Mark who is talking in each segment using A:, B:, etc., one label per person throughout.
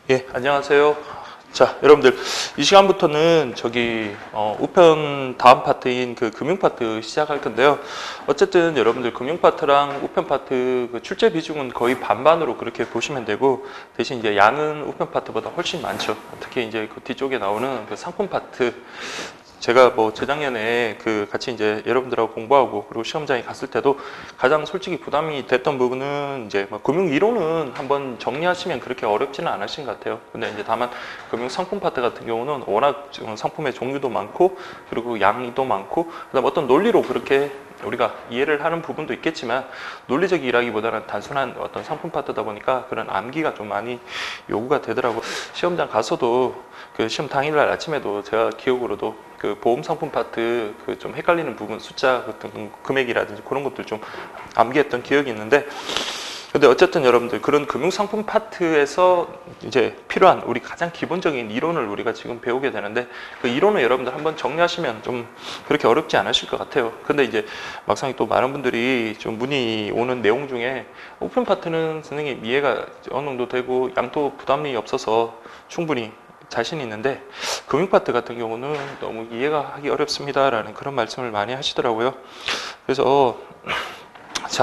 A: 예, 안녕하세요. 자, 여러분들 이 시간부터는 우편 다음 파트인 그 금융 파트 시작할 건데요. 어쨌든 여러분들 금융 파트랑 우편 파트 그 출제 비중은 거의 반반으로 그렇게 보시면 되고, 대신 이제 양은 우편 파트보다 훨씬 많죠. 특히 이제 그 뒤쪽에 나오는 그 상품 파트, 제가 뭐 재작년에 같이 이제 여러분들하고 공부하고 그리고 시험장에 갔을 때도 가장 솔직히 부담이 됐던 부분은 이제 뭐 금융 이론은 한번 정리하시면 그렇게 어렵지는 않으신 것 같아요. 근데 이제 다만 금융 상품 파트 같은 경우는 워낙 상품의 종류도 많고 그리고 양도 많고 그다음 어떤 논리로 그렇게 우리가 이해를 하는 부분도 있겠지만 논리적이라기보다는 단순한 어떤 상품 파트다 보니까 그런 암기가 좀 많이 요구가 되더라고요. 시험장 가서도 그 시험 당일날 아침에도 제가 기억으로도 그 보험 상품 파트 그 좀 헷갈리는 부분 숫자 같은 금액이라든지 그런 것들 좀 암기했던 기억이 있는데, 근데 어쨌든 여러분들 그런 금융상품 파트에서 이제 필요한 우리 가장 기본적인 이론을 우리가 지금 배우게 되는데, 그 이론을 여러분들 한번 정리하시면 좀 그렇게 어렵지 않으실 것 같아요. 근데 이제 막상 또 많은 분들이 좀 문의 오는 내용 중에 오픈 파트는 선생님 이해가 어느 정도 되고 양도 부담이 없어서 충분히 자신이 있는데 금융 파트 같은 경우는 너무 이해가 하기 어렵습니다라는 그런 말씀을 많이 하시더라고요. 그래서 자,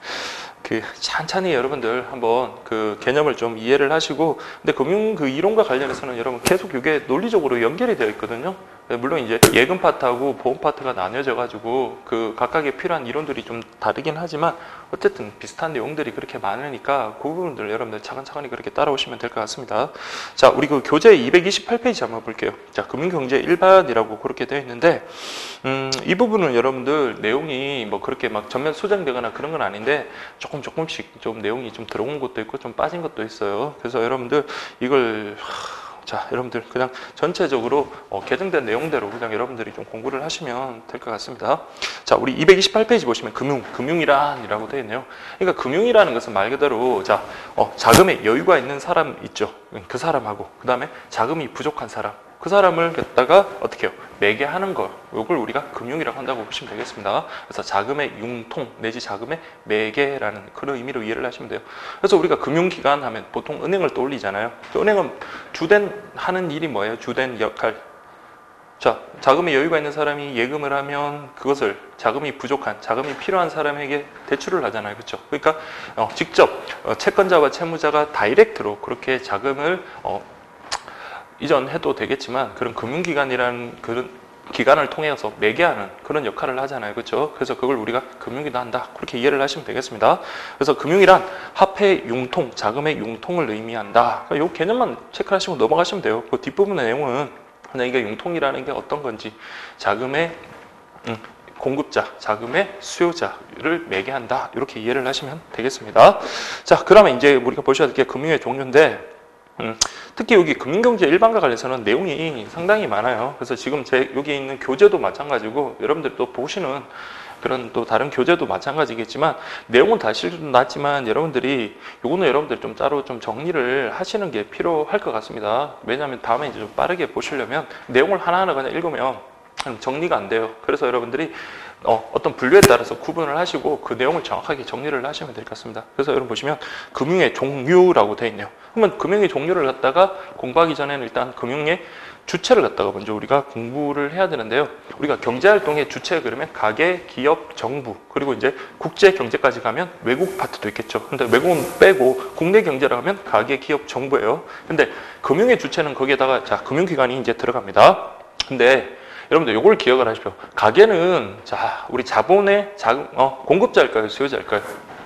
A: 찬찬히 여러분들 한번 그 개념을 좀 이해를 하시고, 근데 금융 그 이론과 관련해서는 여러분 계속 이게 논리적으로 연결이 되어 있거든요. 물론 이제 예금 파트하고 보험 파트가 나뉘어져 가지고 그 각각의 필요한 이론들이 좀 다르긴 하지만 어쨌든 비슷한 내용들이 그렇게 많으니까 그 부분들 여러분들 차근차근히 그렇게 따라오시면 될 것 같습니다. 자, 우리 그 교재 228페이지 한번 볼게요. 자, 금융경제 일반이라고 그렇게 되어 있는데, 이 부분은 여러분들 내용이 뭐 그렇게 막 전면 수정되거나 그런 건 아닌데 조금씩 좀 내용이 좀 들어온 것도 있고 좀 빠진 것도 있어요. 그래서 여러분들 이걸 자, 여러분들 그냥 전체적으로 개정된 내용대로 그냥 여러분들이 좀 공부를 하시면 될 것 같습니다. 자, 우리 228페이지 보시면 금융이란이라고 되어 있네요. 그러니까 금융이라는 것은 말 그대로 자, 자금에 여유가 있는 사람 있죠. 그 사람하고 그 다음에 자금이 부족한 사람, 그 사람을 갖다가 어떻게 해요? 매개하는 거, 이걸 우리가 금융이라고 한다고 보시면 되겠습니다. 그래서 자금의 융통 내지 자금의 매개라는 그런 의미로 이해를 하시면 돼요. 그래서 우리가 금융기관 하면 보통 은행을 떠올리잖아요. 은행은 주된 하는 일이 뭐예요? 주된 역할. 자, 자금의 여유가 있는 사람이 예금을 하면 그것을 자금이 부족한, 자금이 필요한 사람에게 대출을 하잖아요. 그렇죠? 그러니까 직접 채권자와 채무자가 다이렉트로 그렇게 자금을 이전해도 되겠지만 그런 금융기관이라는 그런 기관을 통해서 매개하는 그런 역할을 하잖아요. 그렇죠? 그래서 그걸 우리가 금융이다 한다. 그렇게 이해를 하시면 되겠습니다. 그래서 금융이란 화폐 융통, 자금의 융통을 의미한다. 그러니까 이 개념만 체크하시고 넘어가시면 돼요. 그 뒷부분의 내용은 그냥 이게 융통이라는 게 어떤 건지, 자금의 공급자, 자금의 수요자를 매개한다. 이렇게 이해를 하시면 되겠습니다. 자, 그러면 이제 우리가 보셔야 될 게 금융의 종류인데, 특히 여기 금융경제 일반과 관련해서는 내용이 상당히 많아요. 그래서 지금 여기 있는 교재도 마찬가지고 여러분들이 또 보시는 그런 또 다른 교재도 마찬가지겠지만 내용은 다 실났지만 여러분들이 요거는 여러분들이 좀 따로 좀 정리를 하시는 게 필요할 것 같습니다. 왜냐하면 다음에 이제 좀 빠르게 보시려면 내용을 하나하나 그냥 읽으면 정리가 안 돼요. 그래서 여러분들이 어떤 분류에 따라서 구분을 하시고 그 내용을 정확하게 정리를 하시면 될 것 같습니다. 그래서 여러분 보시면 금융의 종류라고 되어 있네요. 그러면 금융의 종류를 갖다가 공부하기 전에는 일단 금융의 주체를 갖다가 먼저 우리가 공부를 해야 되는데요. 우리가 경제활동의 주체 그러면 가계, 기업, 정부, 그리고 이제 국제 경제까지 가면 외국 파트도 있겠죠. 근데 외국은 빼고 국내 경제라고 하면 가계, 기업, 정부예요. 근데 금융의 주체는 거기에다가 자, 금융기관이 이제 들어갑니다. 근데 여러분들 이걸 기억을 하십시오. 가계는 자, 우리 자본의 공급자일까요? 수요자일까요?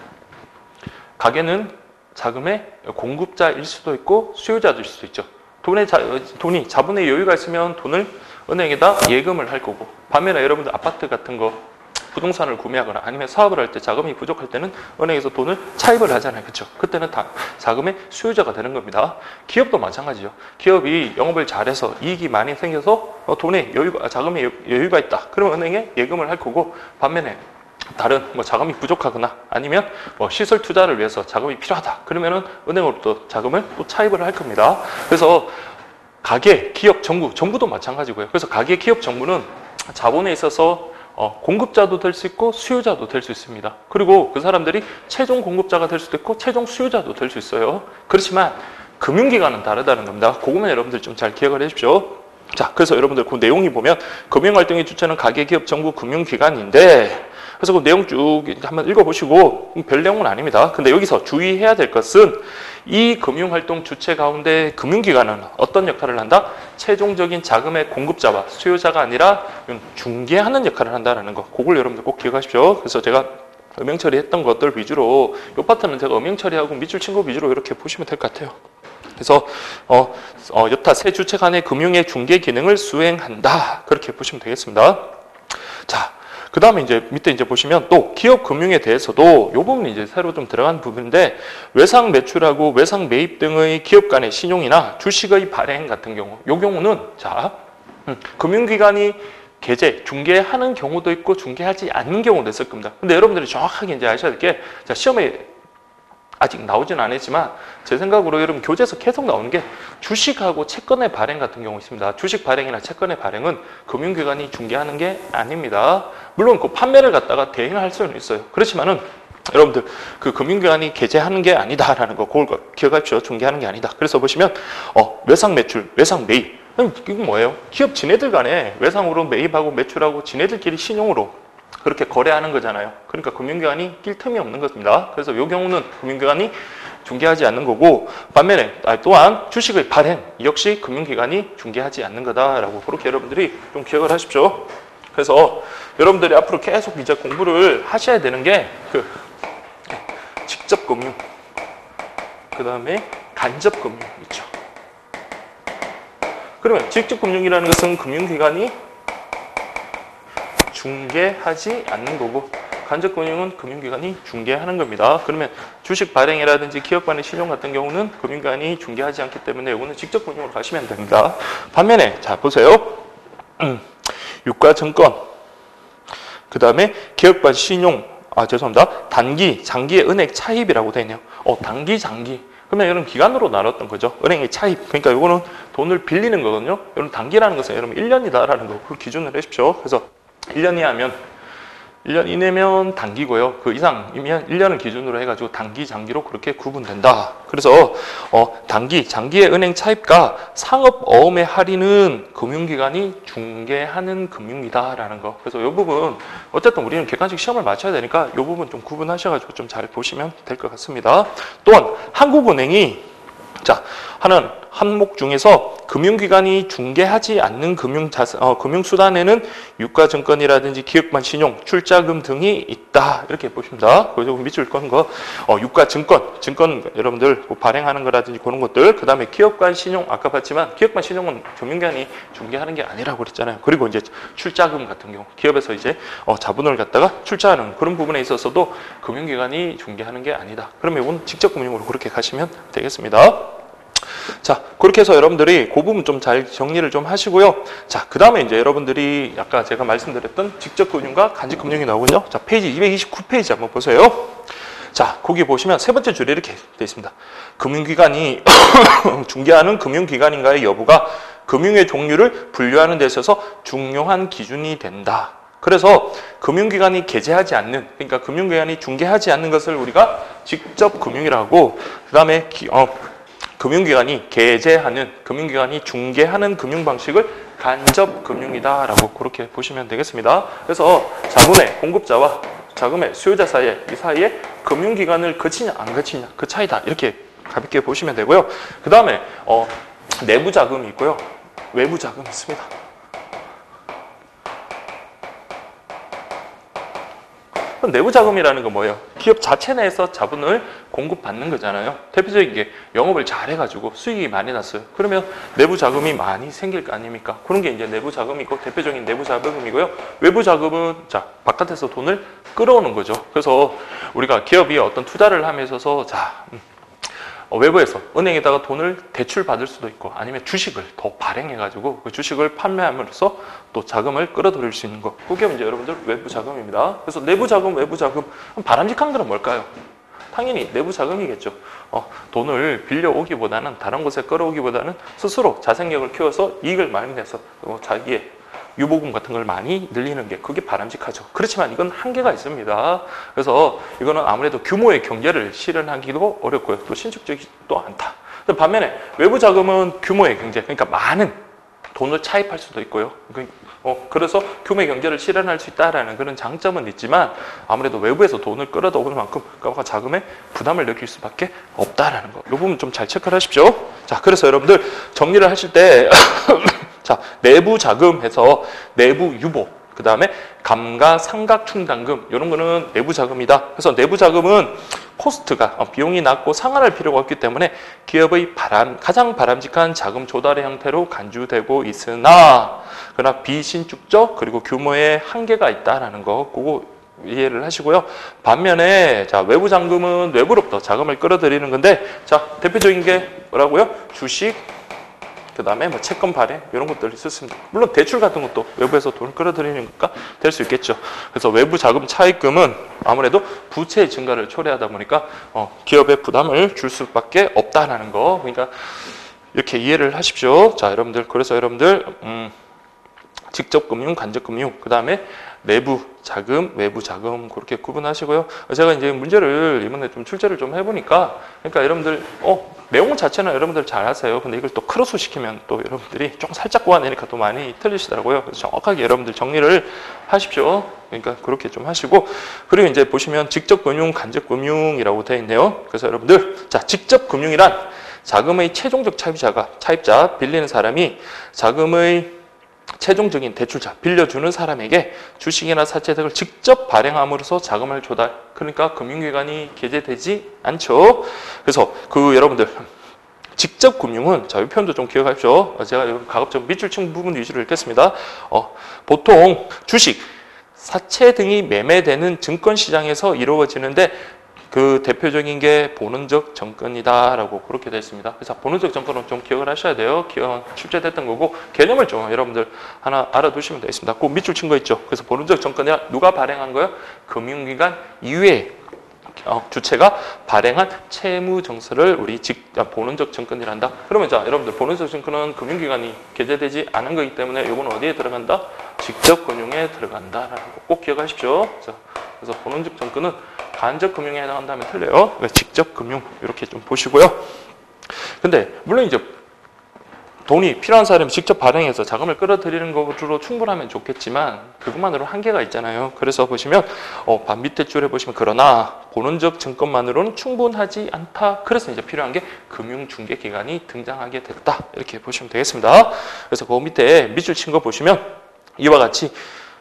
A: 가계는 자금의 공급자일 수도 있고 수요자일 수도 있죠. 돈이 자본의 여유가 있으면 돈을 은행에다 예금을 할 거고, 반면에 여러분들 아파트 같은 거 부동산을 구매하거나 아니면 사업을 할 때 자금이 부족할 때는 은행에서 돈을 차입을 하잖아요. 그렇죠? 그때는 다 자금의 수요자가 되는 겁니다. 기업도 마찬가지죠. 기업이 영업을 잘해서 이익이 많이 생겨서 자금의 여유가 있다. 그러면 은행에 예금을 할 거고, 반면에 다른 자금이 부족하거나 아니면 시설 투자를 위해서 자금이 필요하다. 그러면은 은행으로 또 자금을 또 차입을 할 겁니다. 그래서 가계, 기업, 정부도 마찬가지고요. 그래서 가계, 기업, 정부는 자본에 있어서 공급자도 될 수 있고 수요자도 될 수 있습니다. 그리고 그 사람들이 최종 공급자가 될 수도 있고 최종 수요자도 될 수 있어요. 그렇지만 금융기관은 다르다는 겁니다. 그거만 여러분들 좀 잘 기억을 해주십시오. 자, 그래서 여러분들 그 내용이 보면 금융활동의 주체는 가계, 기업, 정부, 금융기관인데, 그래서 그 내용 쭉 한번 읽어보시고 별 내용은 아닙니다. 근데 여기서 주의해야 될 것은 이 금융활동 주체 가운데 금융기관은 어떤 역할을 한다? 최종적인 자금의 공급자와 수요자가 아니라 중개하는 역할을 한다는 거. 그걸 여러분들 꼭 기억하십시오. 그래서 제가 음행 처리했던 것들 위주로 이 파트는 제가 음행 처리하고 밑줄 친 거 위주로 이렇게 보시면 될 것 같아요. 그래서 여타 세 주체 간의 금융의 중개 기능을 수행한다. 그렇게 보시면 되겠습니다. 자, 그 다음에 이제 밑에 이제 보시면 또 기업 금융에 대해서도 이 부분이 이제 새로 좀 들어간 부분인데, 외상 매출하고 외상 매입 등의 기업 간의 신용이나 주식의 발행 같은 경우, 이 경우는 자, 금융기관이 계제, 중개하는 경우도 있고 중개하지 않는 경우도 있을 겁니다. 근데 여러분들이 정확하게 이제 아셔야 될 게, 자, 시험에 아직 나오진 않았지만 제 생각으로 여러분 교재에서 계속 나오는 게 주식하고 채권의 발행 같은 경우 있습니다. 주식 발행이나 채권의 발행은 금융기관이 중개하는 게 아닙니다. 물론 그 판매를 갖다가 대행할 수는 있어요. 그렇지만은 여러분들 그 금융기관이 계제하는 게 아니다라는 거, 그걸 기억하십시오. 중개하는 게 아니다. 그래서 보시면 외상 매출, 외상 매입, 이건 뭐예요? 기업 지네들 간에 외상으로 매입하고 매출하고 지네들끼리 신용으로 그렇게 거래하는 거잖아요. 그러니까 금융기관이 낄 틈이 없는 것입니다. 그래서 이 경우는 금융기관이 중개하지 않는 거고, 반면에 또한 주식의 발행 역시 금융기관이 중개하지 않는 거다라고 그렇게 여러분들이 좀 기억을 하십시오. 그래서 여러분들이 앞으로 계속 이제 공부를 하셔야 되는 게 직접 금융, 그 다음에 간접 금융 있죠. 그러면 직접 금융이라는 것은 금융기관이 중개하지 않는 거고, 간접 금융은 금융기관이 중개하는 겁니다. 그러면 주식 발행이라든지 기업 간의 신용 같은 경우는 금융기관이 중개하지 않기 때문에 이거는 직접 금융으로 가시면 됩니다. 반면에 자 보세요. 유가증권, 그 다음에 기업 간 신용, 죄송합니다. 단기, 장기의 은행 차입이라고 되어 있네요. 단기, 장기. 그러면 이런 기간으로 나눴던 거죠. 은행의 차입. 그러니까 이거는 돈을 빌리는 거거든요. 이런 단기라는 것은 여러분 1년이다라는 거, 그걸 기준을 해주십시오. 그래서 1년 이하면 1년 이내면 단기고요. 그 이상이면 1년을 기준으로 해가지고 단기, 장기로 그렇게 구분된다. 그래서 단기, 장기의 은행 차입과 상업어음의 할인은 금융기관이 중개하는 금융이다라는 거. 그래서 이 부분 어쨌든 우리는 객관식 시험을 맞춰야 되니까 이 부분 좀 구분하셔가지고 좀 잘 보시면 될 것 같습니다. 또한 한국은행이 하는 항목 중에서 금융기관이 중개하지 않는 금융수단에는 유가증권이라든지 기업반 신용, 출자금 등이 있다. 이렇게 보십니다. 그리고 밑줄 건 거, 유가증권, 증권 여러분들 발행하는 거라든지 그런 것들, 그 다음에 기업간 신용, 아까 봤지만 기업간 신용은 금융기관이 중개하는 게 아니라고 그랬잖아요. 그리고 이제 출자금 같은 경우, 기업에서 이제 자본을 갖다가 출자하는 그런 부분에 있어서도 금융기관이 중개하는 게 아니다. 그러면 이건 직접 금융으로 그렇게 가시면 되겠습니다. 자, 그렇게 해서 여러분들이 그 부분 좀 잘 정리를 좀 하시고요. 자, 그 다음에 이제 여러분들이 아까 제가 말씀드렸던 직접 금융과 간접 금융이 나오군요. 자, 페이지 229페이지 한번 보세요. 자, 거기 보시면 세 번째 줄에 이렇게 되어 있습니다. 금융기관이 중개하는 금융기관인가의 여부가 금융의 종류를 분류하는 데 있어서 중요한 기준이 된다. 그래서 금융기관이 계제하지 않는, 그러니까 금융기관이 중개하지 않는 것을 우리가 직접 금융이라고, 그 다음에 금융기관이 계제하는, 금융기관이 중개하는 금융방식을 간접금융이다라고 그렇게 보시면 되겠습니다. 그래서 자본의 공급자와 자금의 수요자 사이에, 이 사이에 금융기관을 거치냐 안 거치냐 그 차이다. 이렇게 가볍게 보시면 되고요. 그 다음에 내부 자금이 있고요. 외부 자금이 있습니다. 내부 자금이라는 건 뭐예요? 기업 자체 내에서 자본을 공급받는 거잖아요. 대표적인 게 영업을 잘 해가지고 수익이 많이 났어요. 그러면 내부 자금이 많이 생길 거 아닙니까? 그런 게 이제 내부 자금이고, 대표적인 내부 자금이고요. 외부 자금은 바깥에서 돈을 끌어오는 거죠. 그래서 우리가 기업이 어떤 투자를 함에 있어서 외부에서 은행에다가 돈을 대출 받을 수도 있고, 아니면 주식을 더 발행해가지고 그 주식을 판매함으로써 또 자금을 끌어들일 수 있는 것. 그게 이제 여러분들 외부 자금입니다. 그래서 내부 자금, 외부 자금, 바람직한 건 뭘까요? 당연히 내부 자금이겠죠. 돈을 빌려오기보다는, 다른 곳에 끌어오기보다는 스스로 자생력을 키워서 이익을 많이 내서 자기의 유보금 같은 걸 많이 늘리는 게, 그게 바람직하죠. 그렇지만 이건 한계가 있습니다. 그래서 이거는 아무래도 규모의 경제를 실현하기도 어렵고요. 또 신축적이지도 않다. 근데 반면에 외부 자금은 규모의 경제, 그러니까 많은 돈을 차입할 수도 있고요. 그래서 규모의 경제를 실현할 수 있다라는 그런 장점은 있지만 아무래도 외부에서 돈을 끌어다 오는 만큼 그러니까 자금에 부담을 느낄 수밖에 없다라는 거. 이 부분 좀 잘 체크를 하십시오. 자, 그래서 여러분들 정리를 하실 때 자, 내부 자금해서 내부 유보, 그 다음에 감가상각충당금 이런 거는 내부 자금이다. 그래서 내부 자금은 코스트가 비용이 낮고 상환할 필요가 없기 때문에 기업의 가장 바람직한 자금 조달의 형태로 간주되고 있으나 그러나 비신축적 그리고 규모에 한계가 있다라는 거 그거 이해를 하시고요. 반면에 자, 외부 자금은 외부로부터 자금을 끌어들이는 건데 자, 대표적인 게 뭐라고요? 주식, 그 다음에 뭐 채권 발행 이런 것들이 있었습니다. 물론 대출 같은 것도 외부에서 돈을 끌어들이는 것과 될 수 있겠죠. 그래서 외부 자금 차입금은 아무래도 부채의 증가를 초래하다 보니까 기업에 부담을 줄 수밖에 없다라는 거. 그러니까 이렇게 이해를 하십시오. 자, 여러분들 그래서 여러분들 직접 금융, 간접 금융, 그 다음에 내부 자금, 외부 자금 그렇게 구분하시고요. 제가 이제 문제를 이번에 좀 출제를 좀 해보니까 그러니까 여러분들 내용 자체는 여러분들 잘 아세요. 근데 이걸 또 크로스 시키면 또 여러분들이 좀 살짝 꼬아내니까 또 많이 틀리시더라고요. 그래서 정확하게 여러분들 정리를 하십시오. 그러니까 그렇게 좀 하시고 그리고 이제 보시면 직접 금융, 간접 금융이라고 되어 있네요. 그래서 여러분들 자, 직접 금융이란 자금의 최종적 차입자, 빌리는 사람이 자금의 최종적인 대출자, 빌려주는 사람에게 주식이나 사채 등을 직접 발행함으로써 자금을 조달, 그러니까 금융기관이 개재되지 않죠. 그래서 여러분들 직접 금융은 자, 이 표현도 좀 기억하십시오. 제가 가급적 밑줄친 부분 위주로 읽겠습니다. 보통 주식, 사채 등이 매매되는 증권시장에서 이루어지는데 그 대표적인 게 본원적 정권이다라고 그렇게 되어 있습니다. 그래서 본원적 정권은 좀 기억을 하셔야 돼요. 출제됐던 거고 개념을 좀 여러분들 하나 알아두시면 되겠습니다. 그 밑줄 친 거 있죠. 그래서 본원적 정권이 누가 발행한 거예요? 금융기관 이외에 주체가 발행한 채무 정서를 우리 본원적 정권이란다. 그러면 자, 여러분들 본원적 정권은 금융기관이 개재되지 않은 거기 때문에 이거는 어디에 들어간다? 직접 금융에 들어간다라는 거 꼭 기억하십시오. 그래서 본원적 정권은 간접 금융에 해당한다면 틀려요. 그러니까 직접 금융 이렇게 좀 보시고요. 근데 물론 이제 돈이 필요한 사람이 직접 발행해서 자금을 끌어들이는 것으로 충분하면 좋겠지만 그것만으로 한계가 있잖아요. 그래서 보시면 밑에 줄에 보시면 그러나 본원적 증권만으로는 충분하지 않다. 그래서 이제 필요한 게 금융중개기관이 등장하게 됐다. 이렇게 보시면 되겠습니다. 그래서 그 밑에 밑줄 친 거 보시면 이와 같이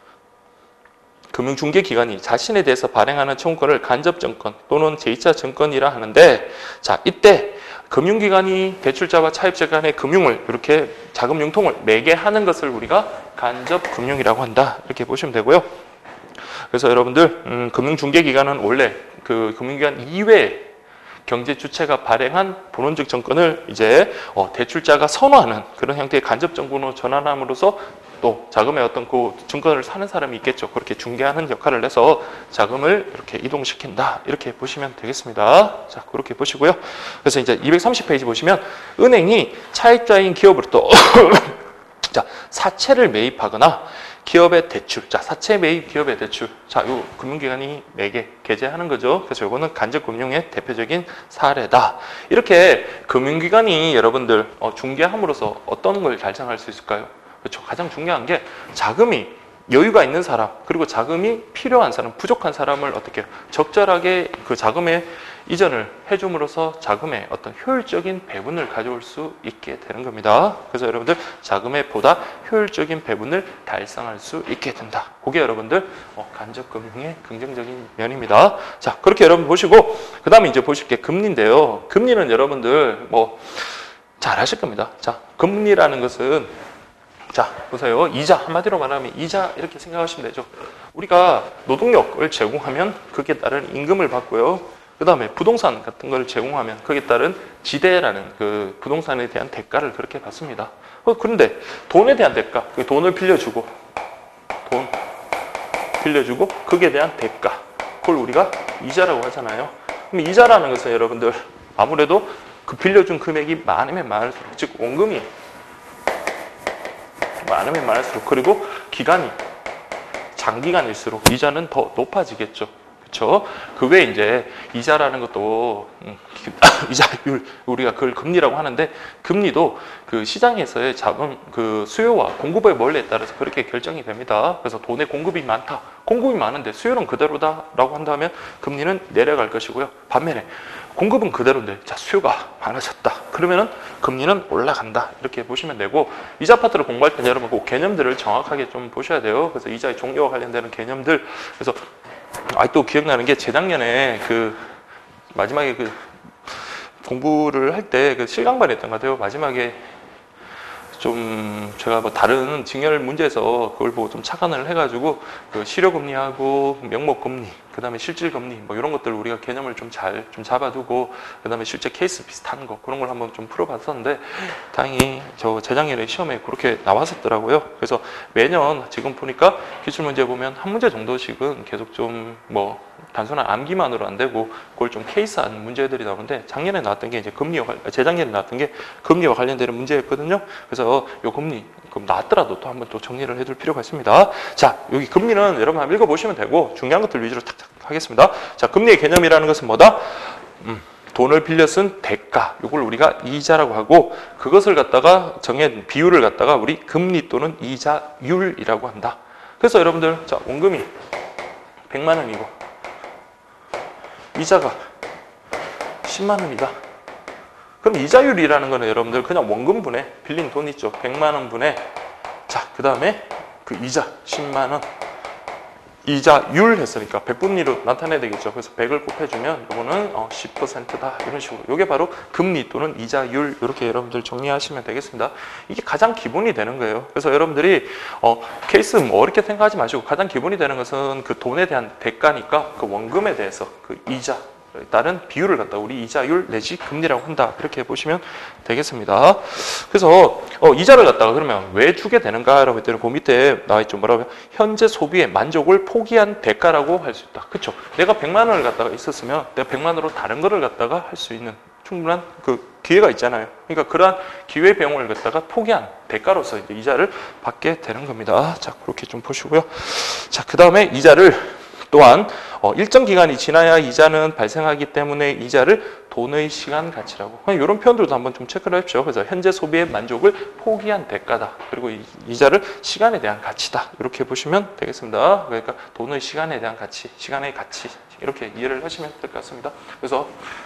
A: 금융중개기관이 자신에 대해서 발행하는 채무권을 간접증권 또는 제2차 증권이라 하는데 자, 이때 금융기관이 대출자와 차입자 간의 금융을 이렇게 자금 융통을 매개하는 것을 우리가 간접금융이라고 한다. 이렇게 보시면 되고요. 그래서 여러분들 금융중개기관은 원래 그 금융기관 이외에 경제 주체가 발행한 본원적 정권을 이제 대출자가 선호하는 그런 형태의 간접 정권으로 전환함으로써 또 자금의 어떤 그 증권을 사는 사람이 있겠죠. 그렇게 중개하는 역할을 해서 자금을 이렇게 이동시킨다. 이렇게 보시면 되겠습니다. 자, 그렇게 보시고요. 그래서 이제 230페이지 보시면 은행이 차입자인 기업으로부터 자, 사채를 매입하거나 기업의 대출, 자, 사채 매입 기업의 대출. 자, 요 금융기관이 개재하는 거죠. 그래서 요거는 간접금융의 대표적인 사례다. 이렇게 금융기관이 여러분들 중개함으로써 어떤 걸 달성할 수 있을까요? 그렇죠. 가장 중요한 게 자금이 여유가 있는 사람, 그리고 자금이 필요한 사람, 부족한 사람을 어떻게 적절하게 그 자금의 이전을 해줌으로써 자금의 어떤 효율적인 배분을 가져올 수 있게 되는 겁니다. 그래서 여러분들 자금의 보다 효율적인 배분을 달성할 수 있게 된다. 그게 여러분들 간접금융의 긍정적인 면입니다. 자, 그렇게 여러분 보시고 그 다음에 이제 보실 게 금리인데요. 금리는 여러분들 잘 아실 겁니다. 자, 금리라는 것은 자, 보세요. 이자, 한마디로 말하면 이자 이렇게 생각하시면 되죠. 우리가 노동력을 제공하면 거기에 따른 임금을 받고요. 그 다음에 부동산 같은 걸 제공하면 거기에 따른 지대라는 그 부동산에 대한 대가를 그렇게 받습니다. 그런데 돈에 대한 대가, 그 돈을 빌려주고 거기에 대한 대가, 그걸 우리가 이자라고 하잖아요. 그럼 이자라는 것은 여러분들 아무래도 그 빌려준 금액이 많으면 많을수록, 즉 원금이 많으면 많을수록, 그리고 기간이 장기간일수록 이자는 더 높아지겠죠. 그렇죠? 그 외에 이제 이자라는 것도 이자율 우리가 그걸 금리라고 하는데 금리도 그 시장에서의 자본 그 수요와 공급의 원리에 따라서 그렇게 결정이 됩니다. 그래서 돈의 공급이 많다, 공급이 많은데 수요는 그대로다라고 한다면 금리는 내려갈 것이고요. 반면에 공급은 그대로인데 자 수요가 많아졌다 그러면은 금리는 올라간다 이렇게 보시면 되고, 이자 파트를 공부할 때 여러분 그 개념들을 정확하게 좀 보셔야 돼요. 그래서 이자의 종류와 관련되는 개념들, 그래서 또 기억나는 게 재작년에 그 마지막에 그 공부를 할 때 그 실강반이 했던 것 같아요. 마지막에 좀 제가 뭐 다른 직렬 문제에서 그걸 보고 좀 착안을 해가지고 그 실효금리하고 명목금리, 그 다음에 실질금리 뭐 이런 것들 우리가 개념을 좀 잘 좀 잡아두고 그 다음에 실제 케이스 비슷한 거 그런 걸 한번 좀 풀어봤었는데 다행히 저 재작년에 시험에 그렇게 나왔었더라고요. 그래서 매년 지금 보니까 기출문제 보면 한 문제 정도씩은 계속 좀 뭐 단순한 암기만으로 안 되고 그걸 좀 케이스한 문제들이 나오는데, 작년에 나왔던 게 이제 재작년에 나왔던 게 금리와 관련되는 문제였거든요. 그래서 요 금리 나왔더라도 또 한번 또 정리를 해둘 필요가 있습니다. 자, 여기 금리는 여러분 한번 읽어보시면 되고 중요한 것들 위주로 탁탁 하겠습니다. 자, 금리의 개념이라는 것은 뭐다? 돈을 빌려 쓴 대가, 이걸 우리가 이자라고 하고, 그것을 갖다가 정한 비율을 갖다가 우리 금리 또는 이자율이라고 한다. 그래서 여러분들 자, 원금이 100만 원이고 이자가 10만 원이다. 그럼 이자율이라는 거는 여러분들 그냥 원금분에 빌린 돈 있죠. 100만 원 분에 자, 그 다음에 그 이자 10만 원 이자율 했으니까 100분위로 나타내야 되겠죠. 그래서 100을 곱해주면 이거는 10%다 이런 식으로, 이게 바로 금리 또는 이자율, 이렇게 여러분들 정리하시면 되겠습니다. 이게 가장 기본이 되는 거예요. 그래서 여러분들이 케이스 뭐 어렵게 생각하지 마시고 가장 기본이 되는 것은 그 돈에 대한 대가니까 그 원금에 대해서 그 이자 다른 비율을 갖다 우리 이자율 내지 금리라고 한다, 이렇게 보시면 되겠습니다. 그래서 이자를 갖다가 그러면 왜 주게 되는가라고 했더니 그 밑에 나와 있죠. 뭐라고요? 현재 소비의 만족을 포기한 대가라고 할 수 있다. 그렇죠? 내가 100만 원을 갖다가 있었으면 내가 100만 원으로 다른 거를 갖다가 할 수 있는 충분한 그 기회가 있잖아요. 그러니까 그러한 기회 비용을 갖다가 포기한 대가로서 이제 이자를 받게 되는 겁니다. 자, 그렇게 좀 보시고요. 자, 그 다음에 이자를 또한 일정 기간이 지나야 이자는 발생하기 때문에 이자를 돈의 시간 가치라고, 이런 표현들도 한번 좀 체크를 해주십시오. 그래서 현재 소비의 만족을 포기한 대가다. 그리고 이자를 시간에 대한 가치다. 이렇게 보시면 되겠습니다. 그러니까 돈의 시간에 대한 가치, 시간의 가치, 이렇게 이해를 하시면 될 것 같습니다. 그래서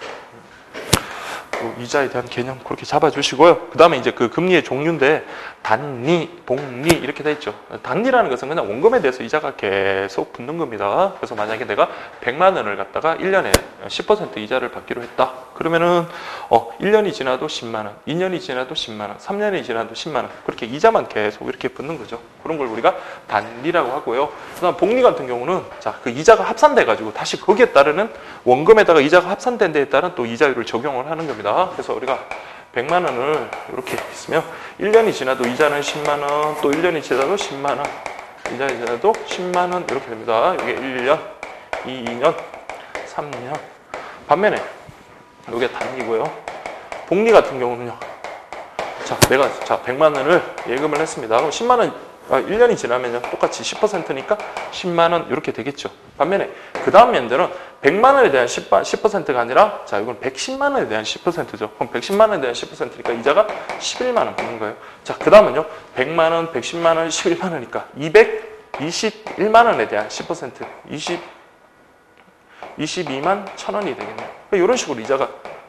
A: 이자에 대한 개념 그렇게 잡아주시고요. 그 다음에 이제 그 금리의 종류인데 단리, 복리 이렇게 돼 있죠. 단리라는 것은 그냥 원금에 대해서 이자가 계속 붙는 겁니다. 그래서 만약에 내가 100만 원을 갖다가 1년에 10% 이자를 받기로 했다. 그러면은 1년이 지나도 10만 원, 2년이 지나도 10만 원, 3년이 지나도 10만 원, 그렇게 이자만 계속 이렇게 붙는 거죠. 그런 걸 우리가 단리라고 하고요. 그다음 복리 같은 경우는 자, 그 이자가 합산돼 가지고 다시 거기에 따르는 원금에다가 이자가 합산된 데에 따른 또 이자율을 적용을 하는 겁니다. 그래서 우리가 100만 원을 이렇게 있으면 1년이 지나도 이자는 10만 원, 또 1년이 지나도 10만 원, 이자가 지나도 10만 원 이렇게 됩니다. 이게 1년, 2년, 3년. 반면에 이게 단위고요. 복리 같은 경우는요. 자, 내가 100만 원을 예금을 했습니다. 그럼 10만 원 1년이 지나면요 똑같이 10%니까 10만 원 이렇게 되겠죠. 반면에 그 다음 연들은 100만 원에 대한 10%가 아니라 자, 이건 110만 원에 대한 10%죠. 그럼 110만 원에 대한 10%니까 이자가 11만 원 붙는 거예요. 자, 그 다음은요 100만 원, 110만 원, 11만 원이니까 221만 원에 대한 10% 22만 1,000원이 되겠네요. 이런 식으로 이자가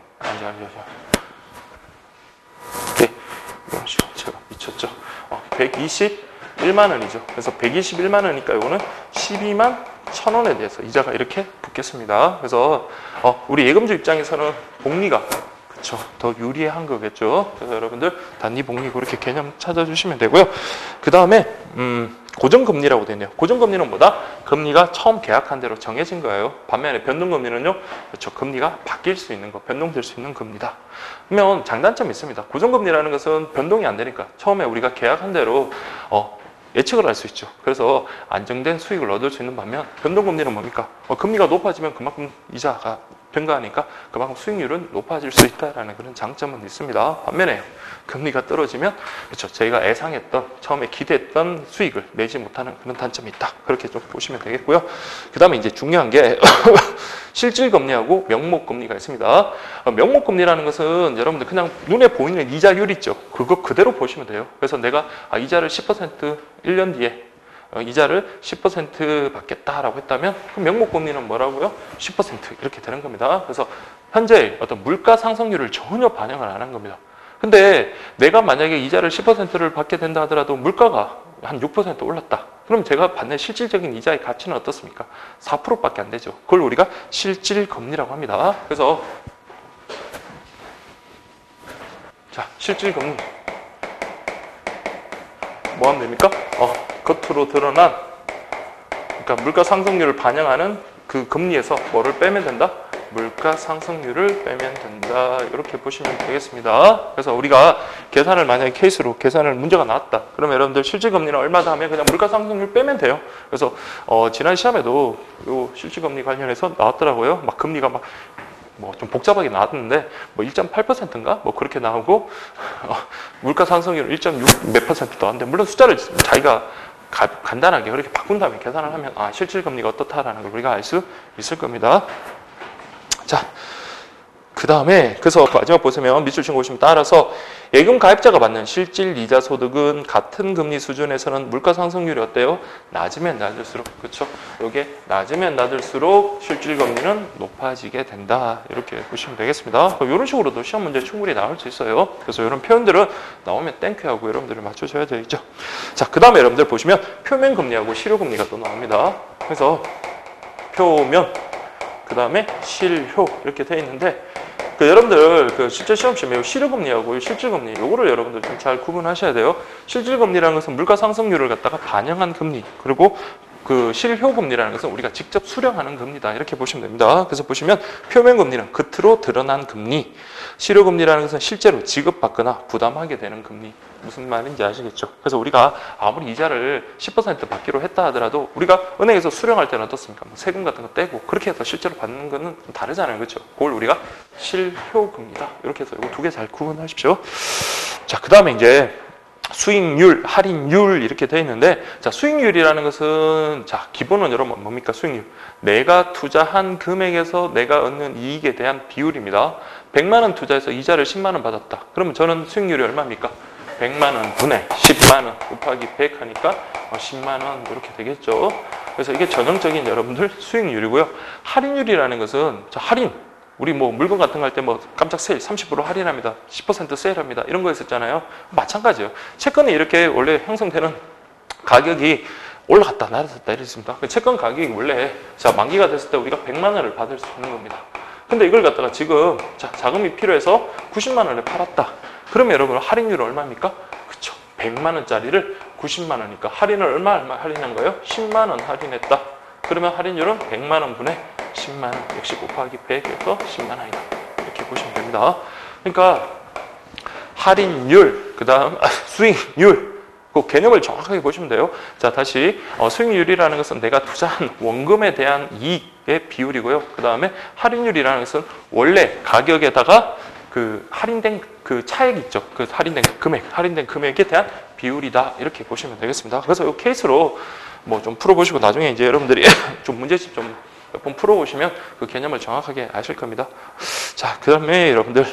A: 네, 이런 식으로 제가 미쳤죠. 121만 원이죠. 그래서 121만 원이니까 이거는 12만 1,000원에 대해서 이자가 이렇게 붙겠습니다. 그래서 우리 예금주 입장에서는 복리가 그쵸 더 유리한 거겠죠. 그래서 여러분들 단위 복리 그렇게 개념 찾아주시면 되고요. 그 다음에 고정금리라고 되네요. 고정금리는 뭐다? 금리가 처음 계약한 대로 정해진 거예요. 반면에 변동금리는요, 그렇죠. 금리가 바뀔 수 있는 거, 변동될 수 있는 금리다. 그러면 장단점이 있습니다. 고정금리라는 것은 변동이 안 되니까 처음에 우리가 계약한 대로 예측을 할 수 있죠. 그래서 안정된 수익을 얻을 수 있는 반면 변동금리는 뭡니까? 금리가 높아지면 그만큼 이자가 증가하니까 그만큼 수익률은 높아질 수 있다라는 그런 장점은 있습니다. 반면에 금리가 떨어지면 그렇죠. 저희가 예상했던 처음에 기대했던 수익을 내지 못하는 그런 단점이 있다. 그렇게 좀 보시면 되겠고요. 그 다음에 이제 중요한 게 실질금리하고 명목금리가 있습니다. 명목금리라는 것은 여러분들 그냥 눈에 보이는 이자율 있죠. 그거 그대로 보시면 돼요. 그래서 내가 이자를 10% 1년 뒤에 이자를 10% 받겠다라고 했다면 그 명목금리는 뭐라고요? 10% 이렇게 되는 겁니다. 그래서 현재 어떤 물가 상승률을 전혀 반영을 안 한 겁니다. 근데 내가 만약에 이자를 10%를 받게 된다 하더라도 물가가 한 6% 올랐다. 그럼 제가 받는 실질적인 이자의 가치는 어떻습니까? 4%밖에 안 되죠. 그걸 우리가 실질금리라고 합니다. 그래서 자, 실질금리 뭐 하면 됩니까? 겉으로 드러난 그러니까 물가 상승률을 반영하는 그 금리에서 뭐를 빼면 된다? 물가 상승률을 빼면 된다. 이렇게 보시면 되겠습니다. 그래서 우리가 계산을 만약에 케이스로 계산을 문제가 나왔다. 그러면 여러분들 실질금리는 얼마다 하면 그냥 물가 상승률 빼면 돼요. 그래서 지난 시험에도 요 실질금리 관련해서 나왔더라고요. 막 금리가 막 뭐 좀 복잡하게 나왔는데 뭐 1.8%인가 뭐 그렇게 나오고 물가 상승률 1.6 몇 퍼센트 나왔는데 물론 숫자를 자기가 간단하게 그렇게 바꾼 다음에 계산을 하면 실질금리가 어떻다라는 걸 우리가 알 수 있을 겁니다. 자, 그 다음에 그래서 마지막 보시면 밑줄 친 거 보시면 따라서 예금 가입자가 받는 실질 이자 소득은 같은 금리 수준에서는 물가 상승률이 어때요? 낮으면 낮을수록 그렇죠? 이게 낮으면 낮을수록 실질 금리는 높아지게 된다. 이렇게 보시면 되겠습니다. 이런 식으로도 시험 문제 충분히 나올 수 있어요. 그래서 이런 표현들은 나오면 땡큐하고 여러분들이 맞춰줘야 되겠죠. 자, 그 다음에 여러분들 보시면 표면 금리하고 실효 금리가 또 나옵니다. 그래서 표면 그 다음에 실효 이렇게 돼 있는데 여러분들 실제 시험시험에 실효금리하고 실질금리 요거를 여러분들 좀 잘 구분하셔야 돼요. 실질금리라는 것은 물가 상승률을 갖다가 반영한 금리 그리고 그 실효금리라는 것은 우리가 직접 수령하는 금리다. 이렇게 보시면 됩니다. 그래서 보시면 표면금리는 겉으로 드러난 금리, 실효금리라는 것은 실제로 지급받거나 부담하게 되는 금리. 무슨 말인지 아시겠죠? 그래서 우리가 아무리 이자를 10% 받기로 했다 하더라도 우리가 은행에서 수령할 때는 어떻습니까? 뭐 세금 같은 거 떼고 그렇게 해서 실제로 받는 거는 다르잖아요. 그렇죠? 그걸 우리가 실효금리다. 이렇게 해서 이거 두 개 잘 구분하십시오. 자, 그 다음에 이제 수익률, 할인율 이렇게 되어 있는데 자, 수익률이라는 것은 자, 기본은 여러분 뭡니까? 수익률. 내가 투자한 금액에서 내가 얻는 이익에 대한 비율입니다. 100만 원 투자해서 이자를 10만 원 받았다. 그러면 저는 수익률이 얼마입니까? 100만 원 분의 10만 원 곱하기 100 하니까 10만 원 이렇게 되겠죠. 그래서 이게 전형적인 여러분들 수익률이고요. 할인율이라는 것은 자, 할인 우리 뭐 물건 같은 거 할 때 뭐 깜짝 세일 30% 할인합니다. 10% 세일합니다. 이런 거 있었잖아요. 마찬가지예요. 채권이 이렇게 원래 형성되는 가격이 올라갔다 내렸다 이랬습니다. 채권 가격이 원래 자, 만기가 됐을 때 우리가 100만 원을 받을 수 있는 겁니다. 근데 이걸 갖다가 지금 자, 자금이 필요해서 90만 원에 팔았다. 그러면 여러분 할인율은 얼마입니까? 그쵸. 100만 원짜리를 90만 원이니까 할인을 얼마 할인한 거예요? 10만 원 할인했다. 그러면 할인율은 100만 원 분의 10만 원 역시 곱하기 100에서 10만 원이다. 이렇게 보시면 됩니다. 그러니까 할인율, 그 다음 수익률 그 개념을 정확하게 보시면 돼요. 자, 다시 수익률이라는 것은 내가 투자한 원금에 대한 이익의 비율이고요. 그 다음에 할인율이라는 것은 원래 가격에다가 그 할인된 그 차액 있죠. 그 할인된 금액에 대한 비율이다. 이렇게 보시면 되겠습니다. 그래서 이 케이스로 뭐 좀 풀어보시고 나중에 이제 여러분들이 좀 문제집 좀 몇 번 풀어보시면 그 개념을 정확하게 아실 겁니다. 자, 그 다음에 여러분들